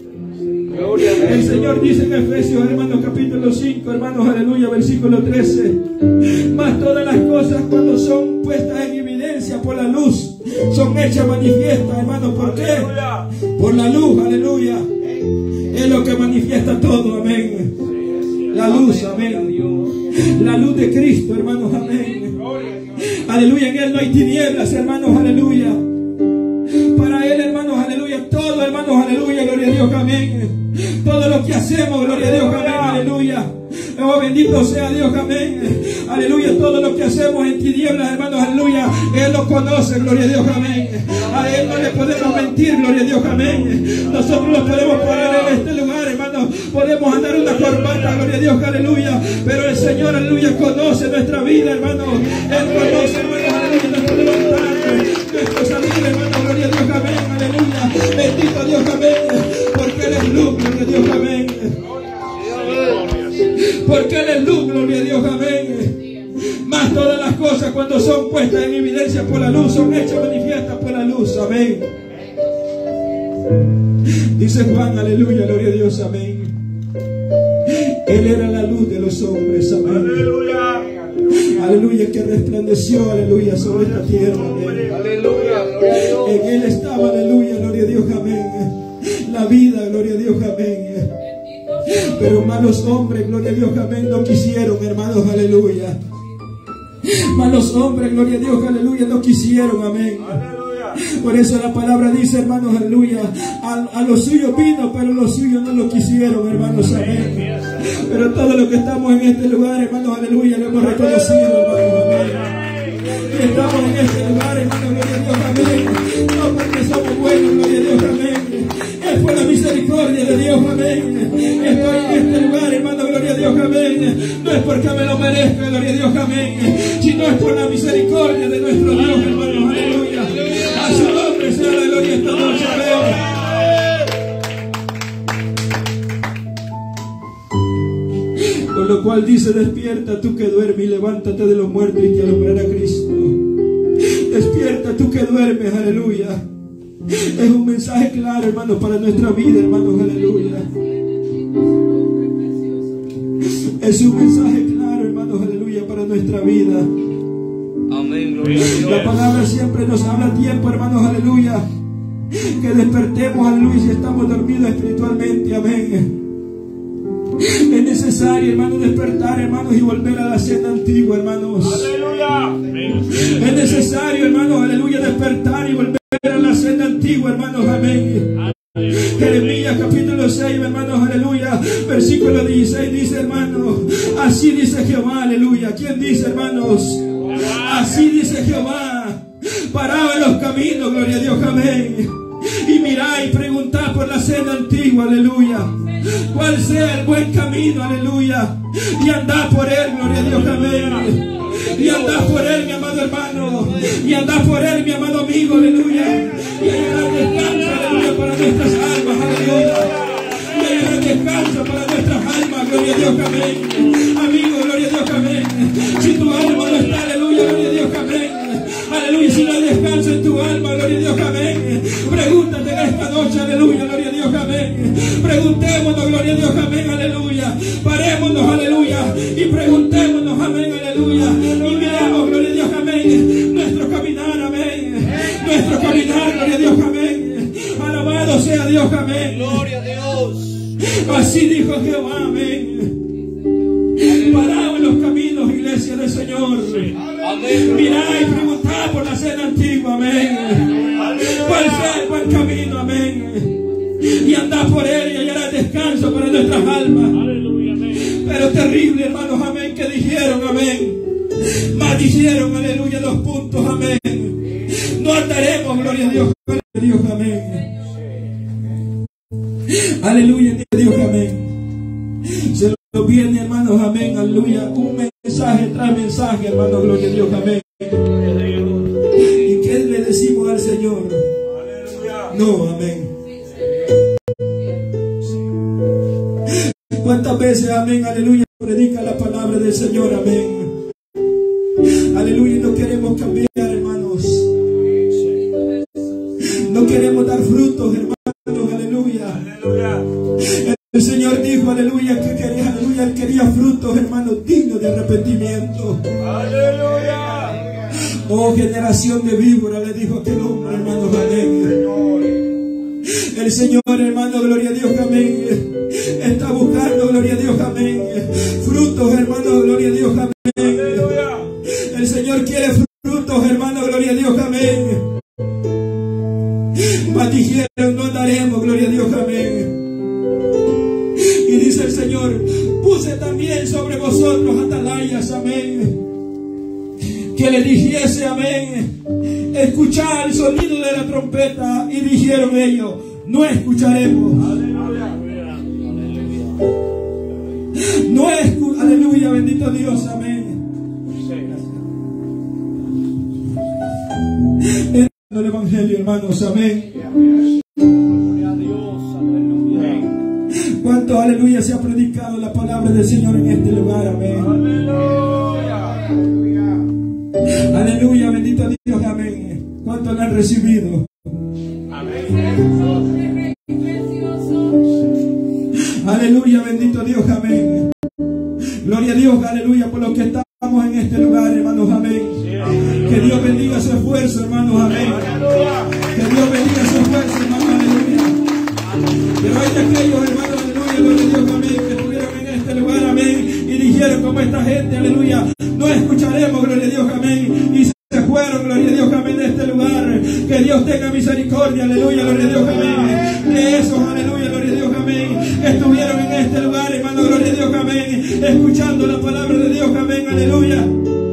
El Señor dice en Efesios, hermanos, capítulo cinco, hermanos, aleluya, versículo trece. Mas todas las cosas, cuando son puestas en evidencia por la luz, son hechas manifiestas, hermanos. ¿Por qué? Por la luz, aleluya. Es lo que manifiesta todo, amén. La luz, amén. La luz de Cristo, hermanos, amén. Aleluya, en Él no hay tinieblas, hermanos, aleluya. Para Él, hermanos, aleluya, todo, hermanos, aleluya, gloria a Dios, amén. Todo lo que hacemos, gloria a Dios, amén, aleluya. Oh, bendito sea Dios, amén. Aleluya, todo lo que hacemos en tinieblas, hermanos, aleluya, Él lo conoce, gloria a Dios, amén. A Él no le podemos mentir, gloria a Dios, amén. Nosotros lo podemos poner en este lugar, hermanos. Podemos andar una corbata, gloria a Dios, aleluya. Pero el Señor, aleluya, conoce nuestra vida, hermanos. Él conoce, hermanos, aleluya, nuestro levantar, nuestro salir, hermanos, gloria a Dios, amén, aleluya. Bendito Dios, amén. Porque Él es luz, gloria a Dios, amén. Porque Él es luz, gloria a Dios, amén. Más todas las cosas, cuando son puestas en evidencia por la luz, son hechas manifiestas por la luz, amén. Dice Juan, aleluya, gloria a Dios, amén. Él era la luz de los hombres, amén. Aleluya. Aleluya, que resplandeció, aleluya, sobre esta tierra, amén. Aleluya, gloria a Dios. En Él estaba, aleluya, gloria a Dios, amén. La vida, gloria a Dios, amén. Pero malos hombres, gloria a Dios, amén, no quisieron, hermanos, aleluya. Malos hombres, gloria a Dios, aleluya, no quisieron, amén. Por eso la palabra dice, hermanos, aleluya, a, a los suyos vino, pero los suyos no lo quisieron, hermanos, amén. Pero todo lo que estamos en este lugar, hermanos, aleluya, lo hemos reconocido, hermanos, amén. Y estamos en este lugar, hermanos, gloria a Dios, amén. No porque somos buenos, gloria a Dios, amén. Es por la misericordia de Dios, amén. Estoy en este lugar, hermano, gloria a Dios, amén. No es porque me lo merezca, gloria a Dios, amén, sino es por la misericordia de nuestro Dios, hermanos, aleluya. A su nombre sea la gloria esta noche, amén. Por lo cual dice, despierta tú que duermes y levántate de los muertos y te alumbrará Cristo. Despierta tú que duermes, aleluya. Es un mensaje claro, hermanos, para nuestra vida, hermanos, aleluya. Es un mensaje claro, hermanos, aleluya, para nuestra vida. Amén, gloria a Dios. La palabra siempre nos habla a tiempo, hermanos, aleluya, que despertemos, aleluya, si estamos dormidos espiritualmente, amén. Es necesario, hermanos, despertar, hermanos, y volver a la senda antigua, hermanos. Aleluya. Es necesario, hermanos, aleluya, despertar y volver a la senda antigua, hermanos, amén. Jeremías capítulo seis, hermanos, aleluya, versículo dieciséis dice, hermanos, así dice Jehová, aleluya. ¿Quién dice, hermanos? Así dice Jehová, parad en los caminos, gloria a Dios, amén, y mirad y preguntad por la senda antigua, aleluya, cuál sea el buen camino, aleluya, y andad por él, gloria a Dios, amén. Y andad por él, mi amado hermano, y andad por él, mi amado amigo, aleluya. Y hallará descanso, aleluya, para nuestras almas, aleluya. Y hallará descanso para nuestras almas, gloria a Dios, amén. Amigo, gloria a Dios, amén. Si tu alma no está, aleluya, gloria a Dios, amén. Aleluya, si no hay descanso en tu alma, gloria a Dios, amén. Pregúntate en esta noche, aleluya, gloria a Dios, amén. Preguntémonos, gloria a Dios, amén, aleluya. Parémonos, aleluya, y preguntémonos, amén, aleluya. Y miremos, gloria a Dios, amén, nuestro caminar, amén. Nuestro caminar, gloria a Dios, amén. Alabado sea Dios, amén. Gloria a Dios. Así dijo Jehová, amén. Parado en los caminos, iglesia del Señor. Amén. Mirad y preguntad por la senda antigua, amén. ¿Cuál sea el buen camino, amén? Y andad por él y hallará descanso para nuestras almas. Pero terrible, hermanos, amén, que dijeron, amén. Maldicieron, aleluya, dos puntos, amén. No andaremos, gloria a Dios, gloria a Dios, amén. Aleluya, Dios, amén. Se lo viene, hermanos, amén, aleluya. Un mensaje tras mensaje, hermanos, gloria a Dios, amén. ¿Y qué le decimos al Señor? No, amén. ¿Cuántas veces, amén, aleluya, predica la palabra del Señor, amén? Aleluya, no queremos cambiar, hermanos. No queremos dar frutos, hermanos, aleluya. El Señor dijo, aleluya, que quería, aleluya, Él quería frutos, hermanos, dignos de arrepentimiento. Aleluya. Oh, generación de víboras, le dijo aquel hombre, hermanos, amén. El Señor, hermano, gloria a Dios, amén, está buscando, gloria a Dios, amén, frutos, hermano, gloria a Dios, amén. El Señor quiere frutos, hermano, gloria a Dios, amén. Mas dijeron, no daremos, gloria a Dios, amén. Y dice el Señor, puse también sobre vosotros atalayas, amén, que le dijese, amén, escuchar el sonido de la trompeta. Y dijeron ellos, no escucharemos. Aleluya. No escucharemos. Aleluya, bendito Dios, amén. El Evangelio, hermanos, amén. ¿Cuánto, aleluya, se ha predicado la palabra del Señor en este lugar? Amén. Aleluya. Aleluya, bendito Dios, amén. ¿Cuánto la han recibido? Amén. Aleluya, bendito Dios, amén. Gloria a Dios, aleluya, por lo que estamos en este lugar, hermanos, amén. Que Dios bendiga su esfuerzo, hermanos, amén. Que Dios bendiga su esfuerzo, hermanos, aleluya. Pero hay de aquellos, hermanos, aleluya, gloria a Dios, amén, que estuvieron en este lugar, amén, y dijeron como esta gente, aleluya, no escucharemos, gloria a Dios, amén, y se fueron, gloria a Dios, amén, de este lugar. Que Dios tenga misericordia, aleluya, gloria a Dios, amén, de esos, aleluya, gloria a Dios, amén, que estuvieron en este lugar, hermano, gloria a Dios, amén, escuchando la palabra de Dios, amén, aleluya.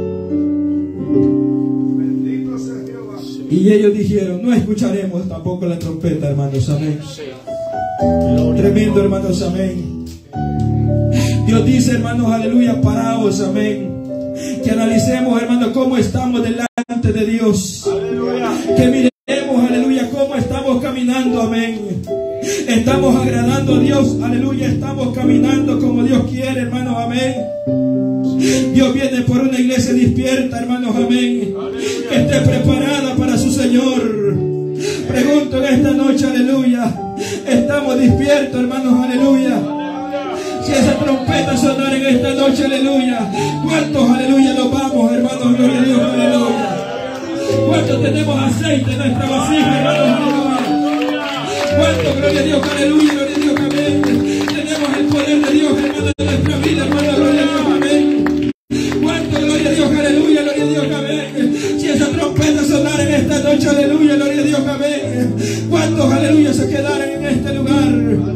Y ellos dijeron, no escucharemos tampoco la trompeta, hermanos, amén. Tremendo, hermanos, amén. Dios dice, hermanos, aleluya, paraos, amén. Que analicemos, hermanos, cómo estamos delante de Dios. Aleluya. Que miremos, aleluya, cómo estamos caminando, amén. Estamos agradando a Dios, aleluya. Estamos caminando como Dios quiere, hermanos, amén. Dios viene por una iglesia despierta, hermanos, amén. Que esté preparada para su Señor. Pregunto en esta noche, aleluya, ¿estamos despiertos, hermanos, aleluya? Si esa trompeta sonara en esta noche, aleluya, ¿cuántos, aleluya, nos vamos, hermanos, gloria a Dios, aleluya? ¿Cuántos tenemos aceite en nuestra vasija, hermanos, aleluya? ¿Cuántos, gloria a Dios, aleluya, gloria a Dios, amén? Tenemos el poder de Dios, hermanos, en nuestra vida, hermanos, gloria a Dios, amén. ¿Cuántos, gloria a Dios, aleluya, gloria a Dios, amén? Si esa trompeta sonara en esta noche, aleluya, gloria a Dios, amén. ¿Cuántos, aleluya, se quedaran en este lugar?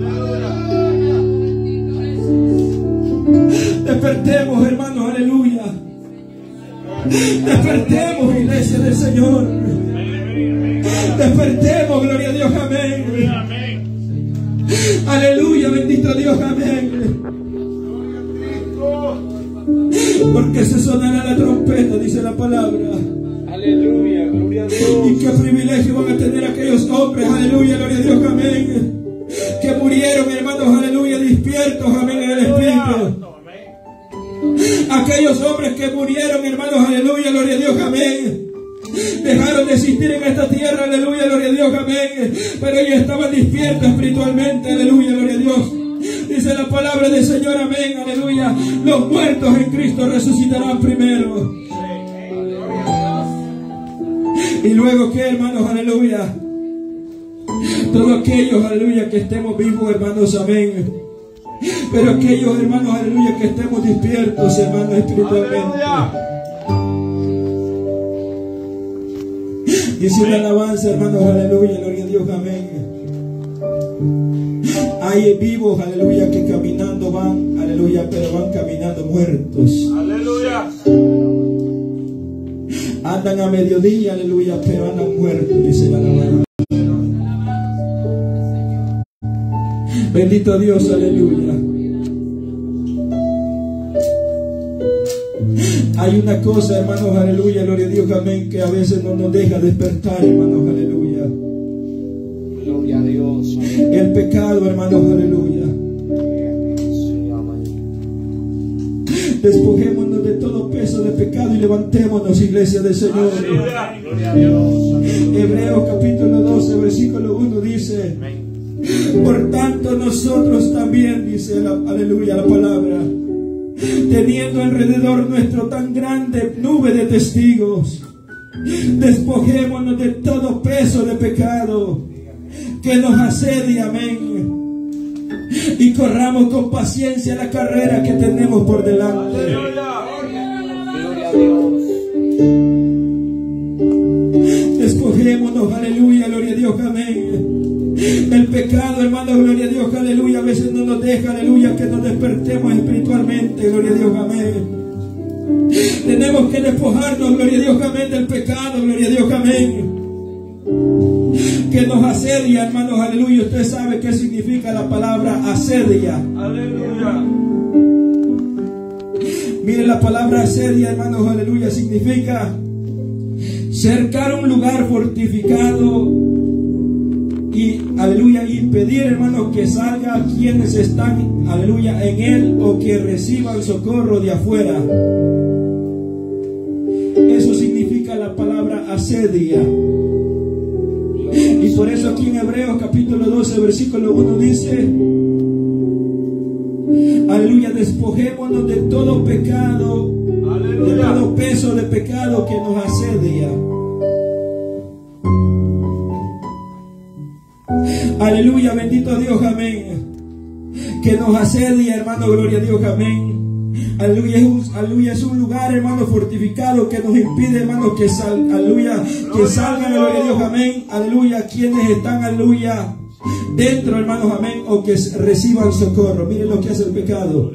Despertemos, hermanos, aleluya. Despertemos, iglesia del Señor. Despertemos, gloria a Dios, amén. Aleluya, bendito Dios, amén. Porque se sonará la trompeta, dice la palabra. Aleluya, gloria a Dios. Y qué privilegio van a tener aquellos hombres, aleluya, gloria a Dios, amén, que murieron, hermanos, aleluya, despiertos, amén, en el Espíritu. Aquellos hombres que murieron, hermanos, aleluya, gloria a Dios, amén, dejaron de existir en esta tierra, aleluya, gloria a Dios, amén, pero ellos estaban despiertos espiritualmente, aleluya, gloria a Dios. Dice la palabra del Señor, amén, aleluya, los muertos en Cristo resucitarán primero. Y luego, ¿qué, hermanos, aleluya? Todos aquellos, aleluya, que estemos vivos, hermanos, amén. Pero aquellos, hermanos, aleluya, que estemos despiertos, hermanos, espiritualmente. Dice una alabanza, hermanos, aleluya, gloria a Dios, amén. Hay vivos, aleluya, que caminando van, aleluya, pero van caminando muertos. Aleluya. Andan a mediodía, aleluya, pero andan muertos, dice la alabanza. Bendito Dios, aleluya. Hay una cosa, hermanos, aleluya, gloria a Dios, amén, que a veces no nos deja despertar, hermanos, aleluya. Gloria a Dios. El pecado, hermanos, aleluya. Despojémonos de todo peso de pecado y levantémonos, iglesia del Señor. Aleluya. Gloria a Dios. Hebreos capítulo doce, versículo uno dice: por tanto nosotros también, dice la, aleluya, la palabra, teniendo alrededor nuestro tan grande nube de testigos, despojémonos de todo peso de pecado que nos asedia, amén, y corramos con paciencia la carrera que tenemos por delante. Gloria a Dios. Despojémonos, aleluya, gloria a Dios, amén. El pecado, hermano, gloria a Dios, aleluya, a veces no nos deja, aleluya, que nos despertemos espiritualmente, gloria a Dios, amén. Tenemos que despojarnos, gloria a Dios, amén, del pecado, gloria a Dios, amén, que nos asedia, hermanos, aleluya. Usted sabe qué significa la palabra asedia. Aleluya. Mire, la palabra asedia, hermanos, aleluya, significa cercar un lugar fortificado y, aleluya, impedir, hermanos, que salga quienes están, aleluya, en él, o que reciban socorro de afuera. Eso significa la palabra asedia. Y por eso aquí en Hebreos capítulo doce, versículo uno dice, aleluya, Aleluya, despojémonos de todo pecado, de todo peso de pecado que nos asedia. Aleluya, bendito Dios, amén. Que nos asedia, hermano, gloria a Dios, amén. Aleluya, es un, aleluya, es un lugar, hermano, fortificado que nos impide, hermano, que, sal, aleluya, que salgan, gloria a Dios, amén. Aleluya, quienes están, aleluya, dentro, hermanos, amén, o que reciban socorro. Miren lo que hace el pecado.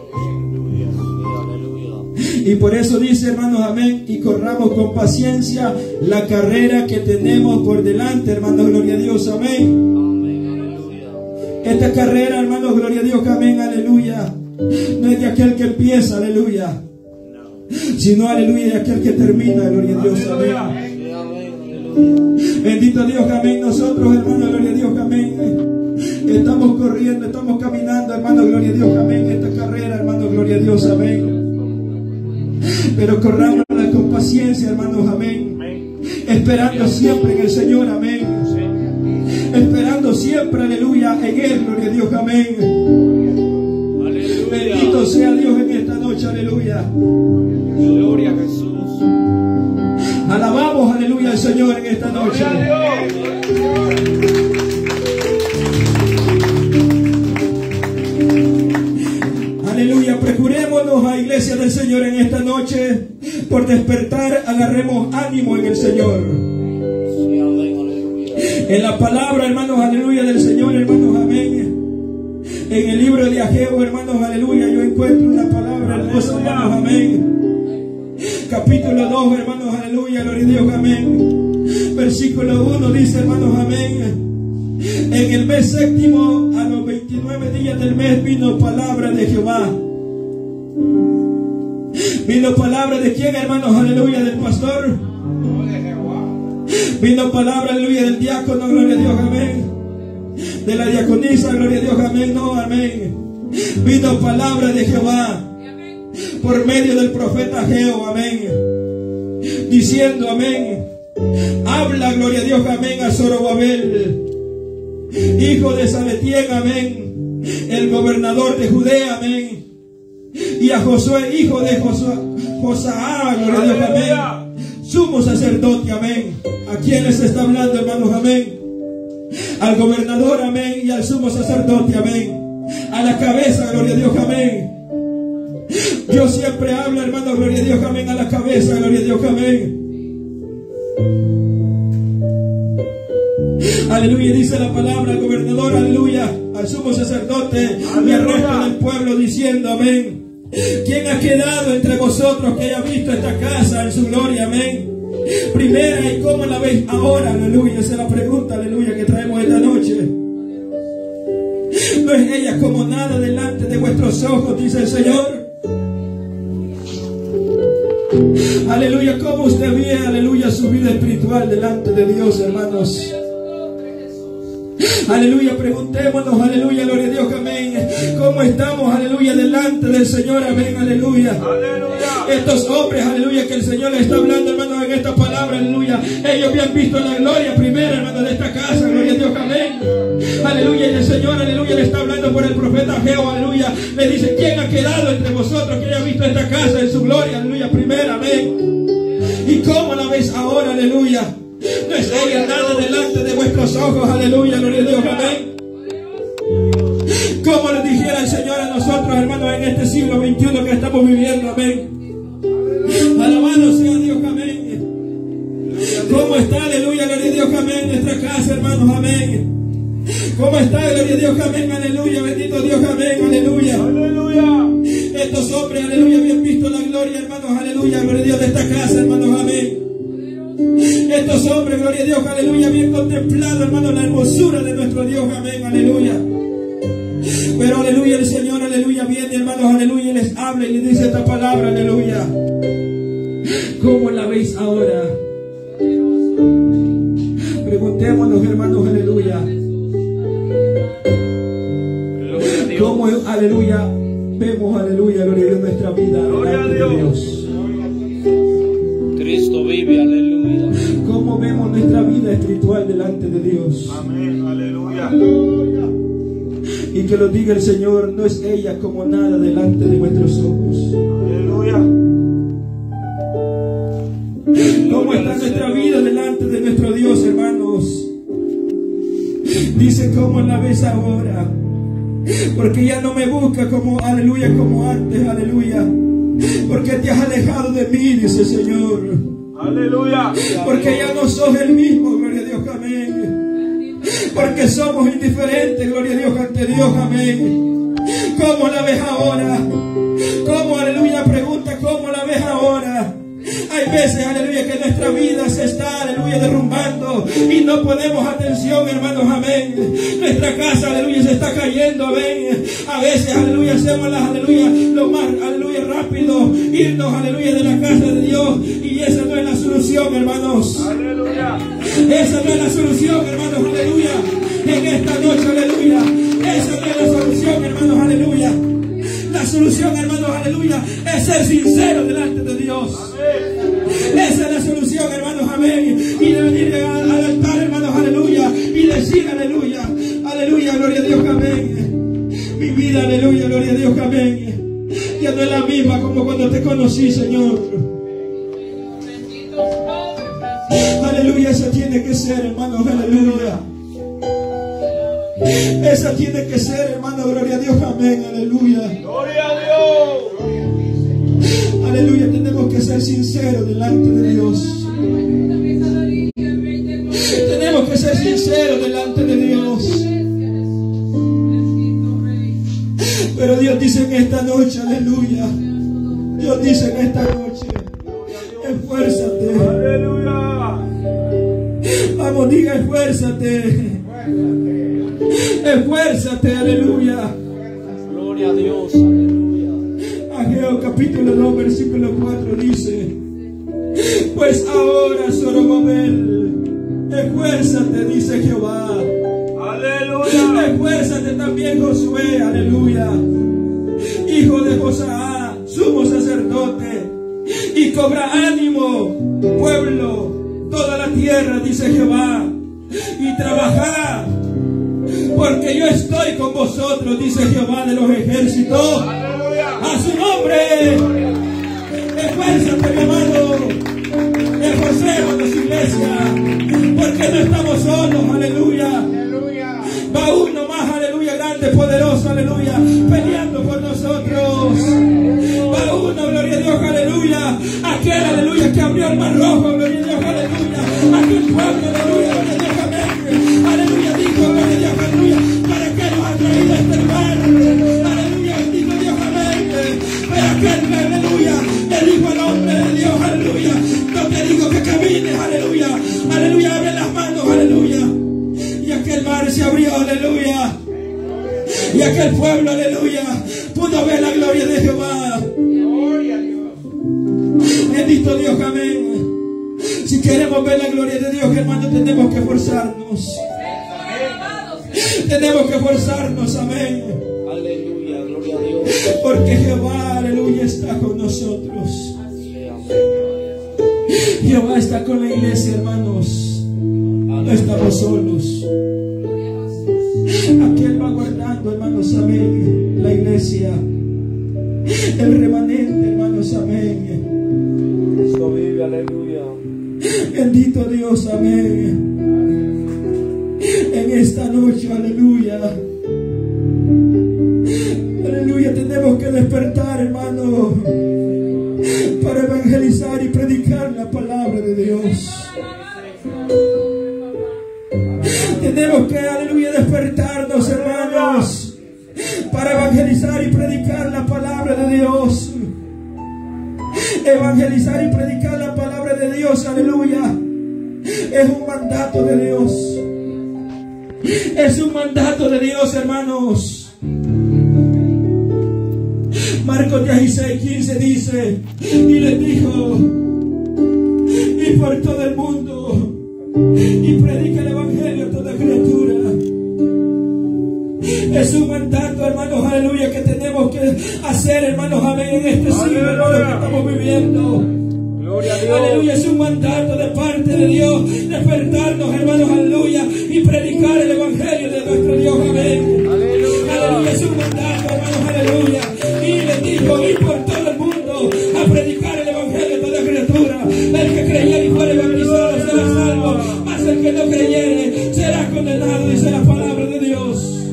Y por eso dice, hermanos, amén, y corramos con paciencia la carrera que tenemos por delante, hermanos, gloria a Dios, amén. Esta carrera, hermanos, gloria a Dios, amén, aleluya, no es de aquel que empieza, aleluya, sino, aleluya, de aquel que termina, gloria a Dios, amén. Bendito Dios, amén. Nosotros, hermanos, gloria a Dios, amén, estamos corriendo, estamos caminando, hermanos, gloria a Dios, amén, esta carrera, hermanos, gloria a Dios, amén. Pero corrámosla con paciencia, hermanos, amén, esperando siempre en el Señor, amén, esperando siempre, aleluya, en Él, gloria a Dios, amén. Aleluya. Bendito sea Dios en esta noche, aleluya. Gloria a Jesús. Alabamos, aleluya, al Señor en esta noche. Aleluya, procurémonos a iglesia del Señor en esta noche. Por despertar, agarremos ánimo en el Señor. En la palabra, hermanos, aleluya, del Señor, hermanos, amén. En el libro de Ageo, hermanos, aleluya, yo encuentro una palabra hermosa, hermanos, amén. Capítulo dos, hermanos, aleluya, gloria a Dios, amén. Versículo uno dice, hermanos, amén. En el mes séptimo, a los veintinueve días del mes, vino palabra de Jehová. Vino palabra de quién, hermanos, aleluya, del pastor. Vino palabra, aleluya, del diácono, gloria a Dios, amén. De la diaconisa, gloria a Dios, amén, no, amén. Vino palabra de Jehová por medio del profeta Ageo, amén, diciendo, amén, habla, gloria a Dios, amén, a Zorobabel, hijo de Saletiel, amén, el gobernador de Judea, amén, y a Josué, hijo de Josaá, gloria a Dios, amén, sumo sacerdote, amén. ¿A quién les está hablando, hermanos, amén? Al gobernador, amén, y al sumo sacerdote, amén. A la cabeza, gloria a Dios, amén. Yo siempre hablo, hermano, gloria a Dios, amén, a la cabeza, gloria a Dios, amén. Aleluya, dice la palabra al gobernador, aleluya, al sumo sacerdote y al resto del pueblo, diciendo, amén. ¿Quién ha quedado entre vosotros que haya visto esta casa en su gloria, amén? Primera, ¿y cómo la veis ahora? Aleluya, esa es la pregunta, aleluya, que traemos esta noche. ¿No es ella como nada delante de vuestros ojos, dice el Señor? Aleluya, ¿cómo usted ve, aleluya, su vida espiritual delante de Dios, hermanos? Aleluya, preguntémonos, aleluya, gloria a Dios, amén. ¿Cómo estamos, aleluya, delante del Señor, amén, aleluya? Aleluya. Estos hombres, aleluya, que el Señor les está hablando, hermanos, en esta palabra, aleluya. Ellos habían visto la gloria primera, hermanos, de esta casa, gloria a Dios, amén. Aleluya, y el Señor, aleluya, le está hablando por el profeta Ageo, aleluya. Le dice, ¿quién ha quedado entre vosotros que haya visto esta casa en su gloria, aleluya, primera, amén? ¿Y cómo la ves ahora, aleluya? No es ella nada delante de vuestros ojos, aleluya, gloria a Dios, amén. Como le dijera el Señor a nosotros, hermanos, en este siglo veintiuno que estamos viviendo, amén. Alabado sea Dios, amén. ¿Cómo está, aleluya, gloria a Dios, amén, nuestra casa, hermanos, amén? ¿Cómo está, gloria a Dios, amén, aleluya, bendito Dios, amén, aleluya? Aleluya. Estos hombres, aleluya, habían visto la gloria, hermanos, aleluya, gloria a Dios, de esta casa, hermanos, amén. Estos hombres, gloria a Dios, aleluya, bien contemplado, hermano, la hermosura de nuestro Dios, amén, aleluya. Pero, aleluya, el Señor, aleluya, viene, hermanos, aleluya, y les habla y les dice esta palabra, aleluya. ¿Cómo la veis ahora? Preguntémonos, hermanos, aleluya. ¿Cómo, aleluya, vemos, aleluya, gloria a Dios, nuestra vida delante de Dios? Cristo vive, aleluya. ¿Cómo vemos nuestra vida espiritual delante de Dios? Amén, aleluya. Y que lo diga el Señor, no es ella como nada delante de nuestros ojos. Aleluya. ¿Cómo está nuestra vida delante de nuestro Dios, hermanos? Dice, ¿cómo la ves ahora? Porque ya no me busca como, aleluya, como antes, aleluya. Porque te has alejado de mí, dice el Señor. Aleluya. Porque ya no sos el mismo, gloria a Dios, amén. Porque somos indiferentes, gloria a Dios, ante Dios, amén. ¿Cómo la ves ahora? ¿Cómo, aleluya? Pregunta, ¿cómo la ves ahora? Hay veces, aleluya, que nuestra vida se está, aleluya, derrumbando y no ponemos atención, hermanos, amén. Nuestra casa, aleluya, se está cayendo, amén. A veces, aleluya, hacemos las, aleluya, lo más, aleluya, rápido, irnos, aleluya, de la casa de Dios, y esa no es la solución, hermanos. Aleluya. Esa no es la solución, hermanos, aleluya. En esta noche, aleluya, esa no es la solución, hermanos, aleluya. La solución, hermanos, aleluya, es ser sincero delante de Dios. Esa es la solución, hermanos, amén. Y de venir al altar, hermanos, aleluya, y decir, aleluya, aleluya, gloria a Dios, amén. Mi vida, aleluya, gloria a Dios, amén. Ya no es la misma como cuando te conocí, Señor. Aleluya, esa tiene que ser, hermanos, aleluya. Esa tiene que ser, hermano, gloria a Dios, amén, aleluya. Gloria a Dios. Aleluya, tenemos que ser sinceros delante de Dios. Tenemos que ser sinceros delante de Dios. Pero Dios dice en esta noche, aleluya. Dios dice en esta noche, esfuérzate. Aleluya. Vamos, diga, esfuérzate. Esfuérzate, aleluya. Gloria a Dios. Aleluya. Ageo capítulo dos, versículo cuatro dice: pues ahora, Zorobabel, esfuérzate, dice Jehová. Aleluya. Esfuérzate también, Josué, aleluya, hijo de Josaá, sumo sacerdote, y cobra ánimo, pueblo, toda la tierra, dice Jehová, y trabajad, porque yo estoy con vosotros, dice Jehová de los ejércitos. Aleluya. A su nombre. Esfuérzate, mi amado. Esforcémonos, iglesia, porque no estamos solos, aleluya. Va uno más, aleluya, grande, poderoso, aleluya, peleando por nosotros. Va uno, gloria a Dios, aleluya. Aquel, aleluya, que abrió el mar rojo, gloria a Dios, aleluya. Aquel pueblo, aleluya, gloria a Dios, amén. Aleluya, dijo, gloria a Dios, aleluya. ¿Para qué nos ha traído a este lugar? Aleluya, bendito Dios, amén. Pero aquel, aleluya, le dijo al hombre de Dios, aleluya, no te digo que camines, aleluya. Aleluya, abre las manos, aleluya. Y aquel mar se abrió, aleluya. Y aquel pueblo, aleluya, pudo ver la gloria de Jehová. Bendito Dios, amén. Si queremos ver la gloria de Dios, hermano, tenemos que esforzarnos. Tenemos que esforzarnos, amén. Aleluya. Gloria a Dios. Porque Jehová, aleluya, está con nosotros. Jehová está con la iglesia, hermanos. No estamos solos. Aquí Él va guardando, hermanos, amén, la iglesia, el remanente, hermanos, amén. Cristo vive, aleluya. Bendito Dios, amén. En esta noche, aleluya, aleluya, tenemos que despertar, hermano, para evangelizar y predicar la palabra de Dios. Tenemos que, aleluya, despertarnos, hermanos, para evangelizar y predicar la palabra de Dios. Evangelizar y predicar la palabra de Dios, aleluya, es un mandato de Dios. Es un mandato de Dios, hermanos. Marcos dieciséis, quince dice: y les dijo, y por todo el mundo, y predica el evangelio a toda criatura. Es un mandato, hermanos, aleluya, que tenemos que hacer, hermanos, amén, en este siglo, hermanos, que estamos viviendo. Gloria a Dios. Aleluya, es un mandato de parte de Dios, despertarnos, hermanos, aleluya, y predicar el evangelio de nuestro Dios, amén. Aleluya. Aleluya, con ir por todo el mundo a predicar el evangelio a toda criatura. El que creyere y fuere bautizado será salvo, mas el que no creyere será condenado, dice la palabra de Dios.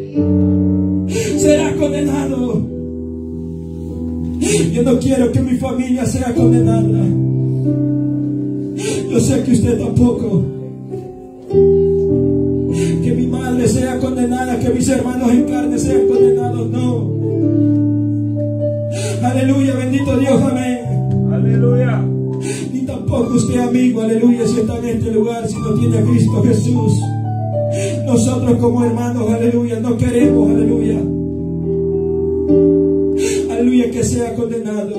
Será condenado. Yo no quiero que mi familia sea condenada. Yo sé que usted tampoco. Que mi madre sea condenada, que mis hermanos en carne sean condenados, no. Aleluya, bendito Dios, amén. Aleluya. Ni tampoco usted, amigo, aleluya, si está en este lugar, si no tiene a Cristo Jesús. Nosotros como hermanos, aleluya, no queremos, aleluya, aleluya, que sea condenado.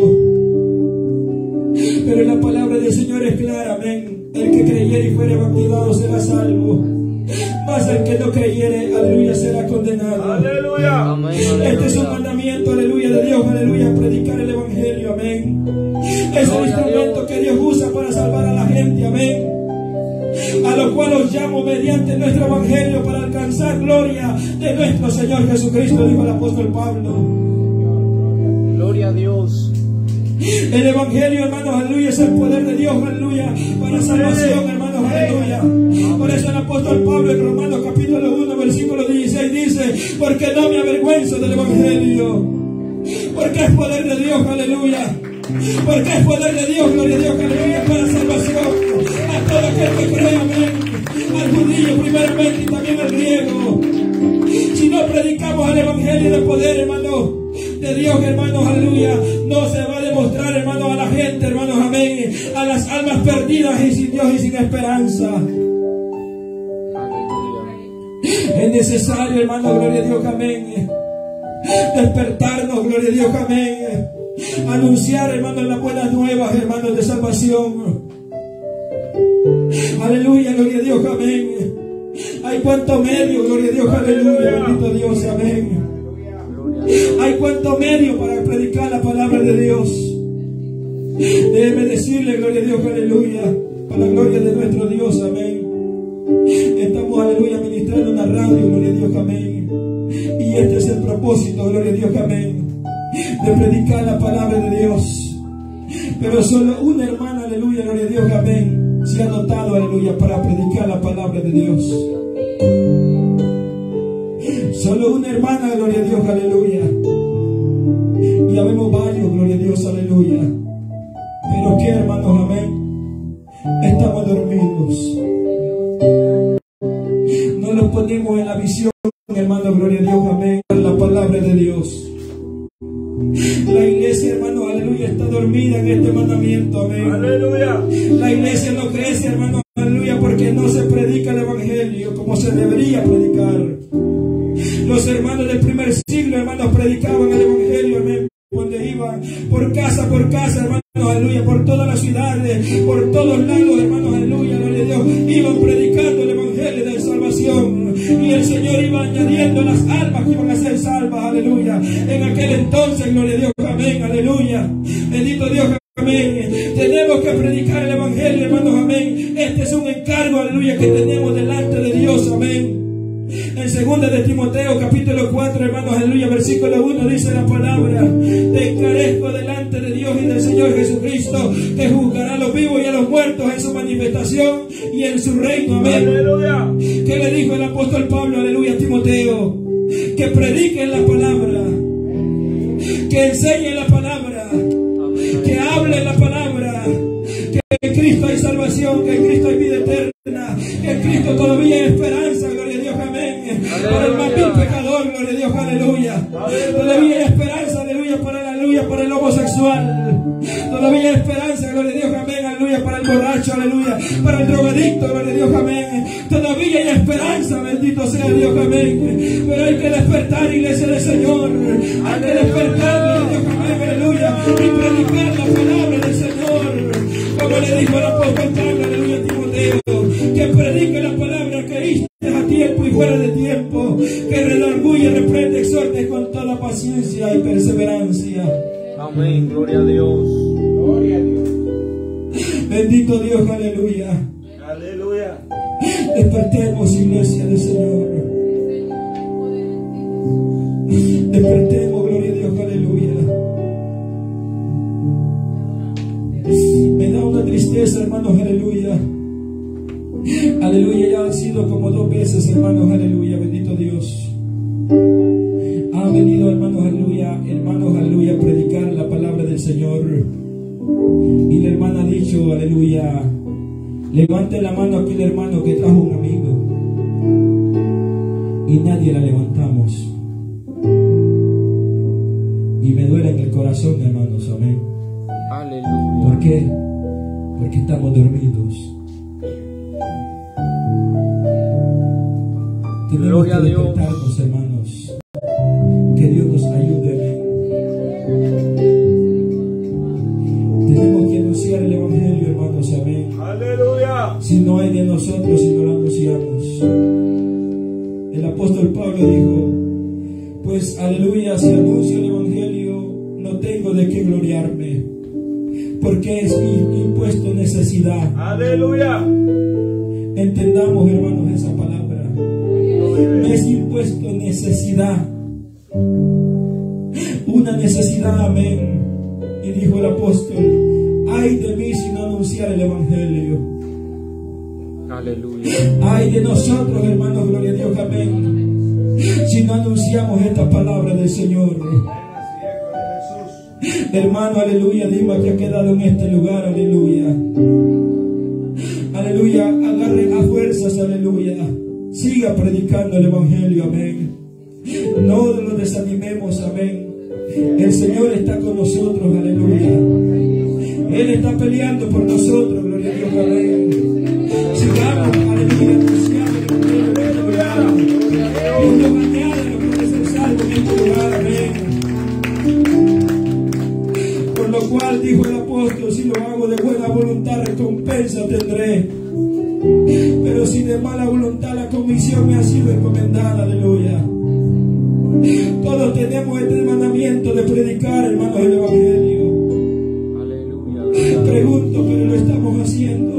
Pero la palabra del Señor es clara, amén. El que creyere y fuere bautizado será salvo, mas el que no creyere, aleluya, será condenado. Aleluya. Amén. Este es un mandamiento, aleluya, de Dios, aleluya, predicar el evangelio, amén. Es el instrumento que Dios usa para salvar a la gente, amén. A lo cual os llamo mediante nuestro evangelio para alcanzar gloria de nuestro Señor Jesucristo, dijo el apóstol Pablo. Gloria a Dios. El evangelio, hermanos, aleluya, es el poder de Dios, aleluya, para salvación, hermanos, aleluya. Por eso el apóstol Pablo en Romanos capítulo uno, versículo dieciséis dice: porque no me avergüenzo del evangelio, porque es poder de Dios, aleluya. Porque es poder de Dios, gloria a Dios, aleluya, para salvación a todo aquel que cree, amén. Al judío primeramente y también al griego. Si no predicamos el evangelio de poder, hermano, de Dios, hermanos, aleluya, no se va a demostrar, hermanos, a la gente, hermanos, amén, a las almas perdidas y sin Dios y sin esperanza. Es necesario, hermano, gloria a Dios, amén, despertarnos, gloria a Dios, amén, anunciar, hermanos, las buenas nuevas, hermanos, de salvación. Aleluya, gloria a Dios, amén. Hay cuánto medio, gloria a Dios, aleluya, bendito Dios, amén. Hay cuánto medio para predicar la palabra de Dios. Déjeme decirle, gloria a Dios, aleluya, para la gloria de nuestro Dios, amén. Estamos, aleluya, ministrando una radio, gloria a Dios, amén. Y este es el propósito, gloria a Dios, amén, de predicar la palabra de Dios. Pero solo una hermana, aleluya, gloria a Dios, amén, se ha dotado, aleluya, para predicar la palabra de Dios. Solo una hermana, gloria a Dios, aleluya. Y habemos varios, gloria a Dios, aleluya. Pero que, hermanos, amén, estamos dormidos. No nos ponemos en la visión, hermano, gloria a Dios, amén, la palabra de Dios. La iglesia, hermano, aleluya, está dormida en este mandamiento, amén. Aleluya. La iglesia no crece, hermano, aleluya, porque no se predica el evangelio como se debería predicar. Los hermanos del primer siglo, hermanos, predicaban el evangelio, amén, cuando iban por casa por casa, hermanos, aleluya, por todas las ciudades, por todos lados, hermanos, aleluya, gloria a Dios, iban predicando el evangelio de salvación, y el Señor iba añadiendo las almas que iban a ser salvas, aleluya. En aquel entonces, gloria a Dios, amén, aleluya, bendito Dios, amén. Tenemos que predicar el evangelio, hermanos, amén. Este es un encargo, aleluya, que tenemos delante de Dios, amén. En segunda de Timoteo capítulo cuatro, hermanos, aleluya, versículo uno, dice la palabra: te encarezco delante de Dios y del Señor Jesucristo, que juzgará a los vivos y a los muertos en su manifestación y en su reino, amén. Aleluya. ¿Qué le dijo el apóstol Pablo, aleluya, a Timoteo? Que prediquen la palabra, que enseñen la palabra, que hablen la palabra, que en Cristo hay salvación, que en Cristo hay vida eterna, que en Cristo todavía hay esperanza, gloria a Dios, amén. Para el más vil pecador, gloria a Dios, aleluya. Todavía hay esperanza, aleluya, para el aleluya, para el homosexual. Todavía hay esperanza, gloria a Dios, amén, aleluya, para el borracho, aleluya, para el drogadicto, gloria a Dios, amén. Todavía hay esperanza, bendito sea Dios, amén. Pero hay que despertar, iglesia del Señor. Hay que despertar, gloria a Dios, amén, aleluya, y predicar la palabra del Señor. Como le dijo el apóstol Pablo, aleluya, a Timoteo, que predique la palabra, que inste a tiempo y fuera de tiempo, que redarguye, reprende, exhorte con toda paciencia y perseverancia. Amén, gloria a Dios. Gloria a Dios. Bendito Dios, aleluya. Aleluya. Despertemos, iglesia del Señor. Despertemos, gloria a Dios, aleluya. vez, hermanos, aleluya. Aleluya, ya han sido como dos veces, hermanos, aleluya, bendito Dios. Ha venido, hermanos, aleluya, hermanos, aleluya, a predicar la palabra del Señor. Y la hermana ha dicho, aleluya, levante la mano aquel hermano que trajo un amigo. Y nadie la levantamos. Y me duele en el corazón, hermanos, amén. Aleluya. ¿Por qué? Porque estamos dormidos. Tenemos Gloria que a Dios. despertarnos, hermanos. Que Dios nos ayude, amén. Tenemos que anunciar el Evangelio, hermanos, amén. Aleluya. Si no hay de nosotros, si no lo anunciamos. El apóstol Pablo dijo, pues aleluya, si anuncio el Evangelio, no tengo de qué gloriarme, porque es mi impuesto necesidad. Aleluya. Entendamos, hermanos, esa palabra. Me es impuesto necesidad. Una necesidad, amén. Y dijo el apóstol, ay de mí si no anunciar el Evangelio. Aleluya. Ay de nosotros, hermanos, gloria a Dios, amén, si no anunciamos esta palabra del Señor. Hermano, aleluya, Dima que ha quedado en este lugar, aleluya. Aleluya, agarre a fuerzas, aleluya. Siga predicando el Evangelio, amén. No nos desanimemos, amén. El Señor está con nosotros, aleluya. Él está peleando por nosotros, gloria a Dios, amén. Sigamos, aleluya, anunciando el Evangelio en este lugar. Esta mañana nos puede ser salvo en este lugar, amén. Por lo cual dijo el apóstol, si lo hago de buena voluntad, recompensa tendré. Pero si de mala voluntad, la comisión me ha sido encomendada, aleluya. Todos tenemos este mandamiento de predicar, hermanos, el Evangelio. Aleluya. Pregunto, pero lo estamos haciendo.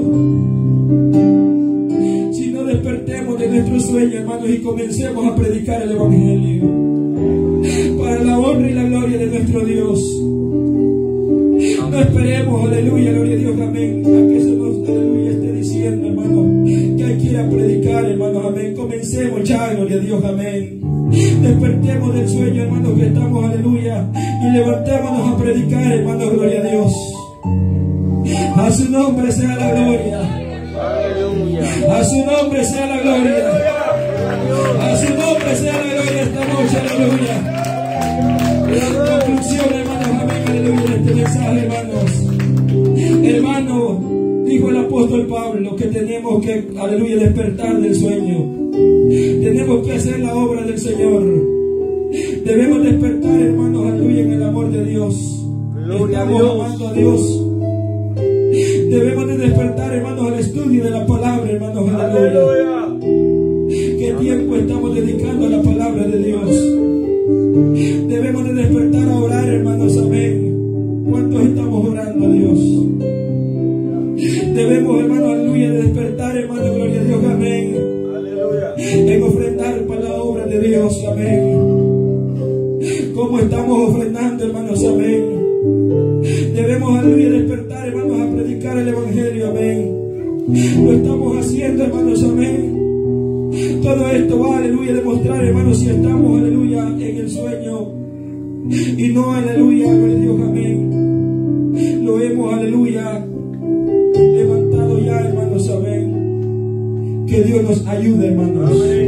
Si no despertemos de nuestro sueño, hermanos, y comencemos a predicar el Evangelio para la honra y la gloria de nuestro Dios. No esperemos, aleluya, gloria a Dios, amén, a que se nos, aleluya, esté diciendo, hermano, que hay que ir a predicar, hermanos, amén. Comencemos ya, gloria a Dios, amén. Despertemos del sueño, hermanos, que estamos, aleluya, y levantémonos a predicar, hermanos, gloria a Dios. A su nombre sea la gloria. Aleluya. A su nombre sea la gloria. A su nombre sea la gloria esta noche, aleluya. La conclusión, hermanos, amén, aleluya, de este mensaje, hermanos. Hermano, dijo el apóstol Pablo que tenemos que, aleluya, despertar del sueño. Tenemos que hacer la obra del Señor. Debemos despertar, hermanos, aleluya, en el amor de Dios. Gloria a Estamos Dios. amando a Dios. Debemos de despertar, hermanos, al estudio de la palabra, hermanos, aleluya. Aleluya. ¿Qué tiempo estamos dedicando a la palabra de Dios? Debemos de despertar a orar, hermanos, amén. ¿Cuántos estamos orando a Dios? Debemos, hermanos, aleluya, de despertar, hermanos, gloria a Dios, amén, Aleluya. en ofrendar para la obra de Dios, amén. ¿Cómo estamos ofrendando, hermanos, amén? Debemos, aleluya, despertar, hermanos, a predicar el Evangelio, amén. Lo estamos haciendo, hermanos, amén. Todo esto va, aleluya, a demostrar, hermanos, si estamos, aleluya, en el sueño y no, aleluya, gloria a Dios, amén. Lo hemos, aleluya, levantado ya, hermanos, amén. Que Dios nos ayude, hermanos.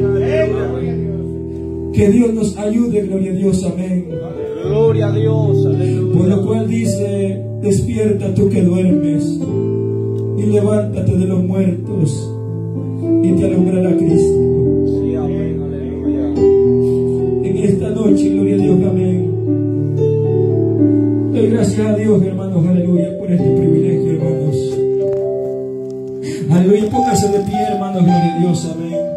Que Dios nos ayude, gloria a Dios, amén. Gloria a Dios. Aleluya. Por lo cual dice, despierta tú que duermes y levántate de los muertos y te alumbrará Cristo. Sí, amén. Aleluya. En esta noche, gloria a Dios, amén. Doy gracias a Dios, hermanos, aleluya, por este privilegio, hermanos. Aleluya, póngase de pie, hermanos, gloria a Dios, amén.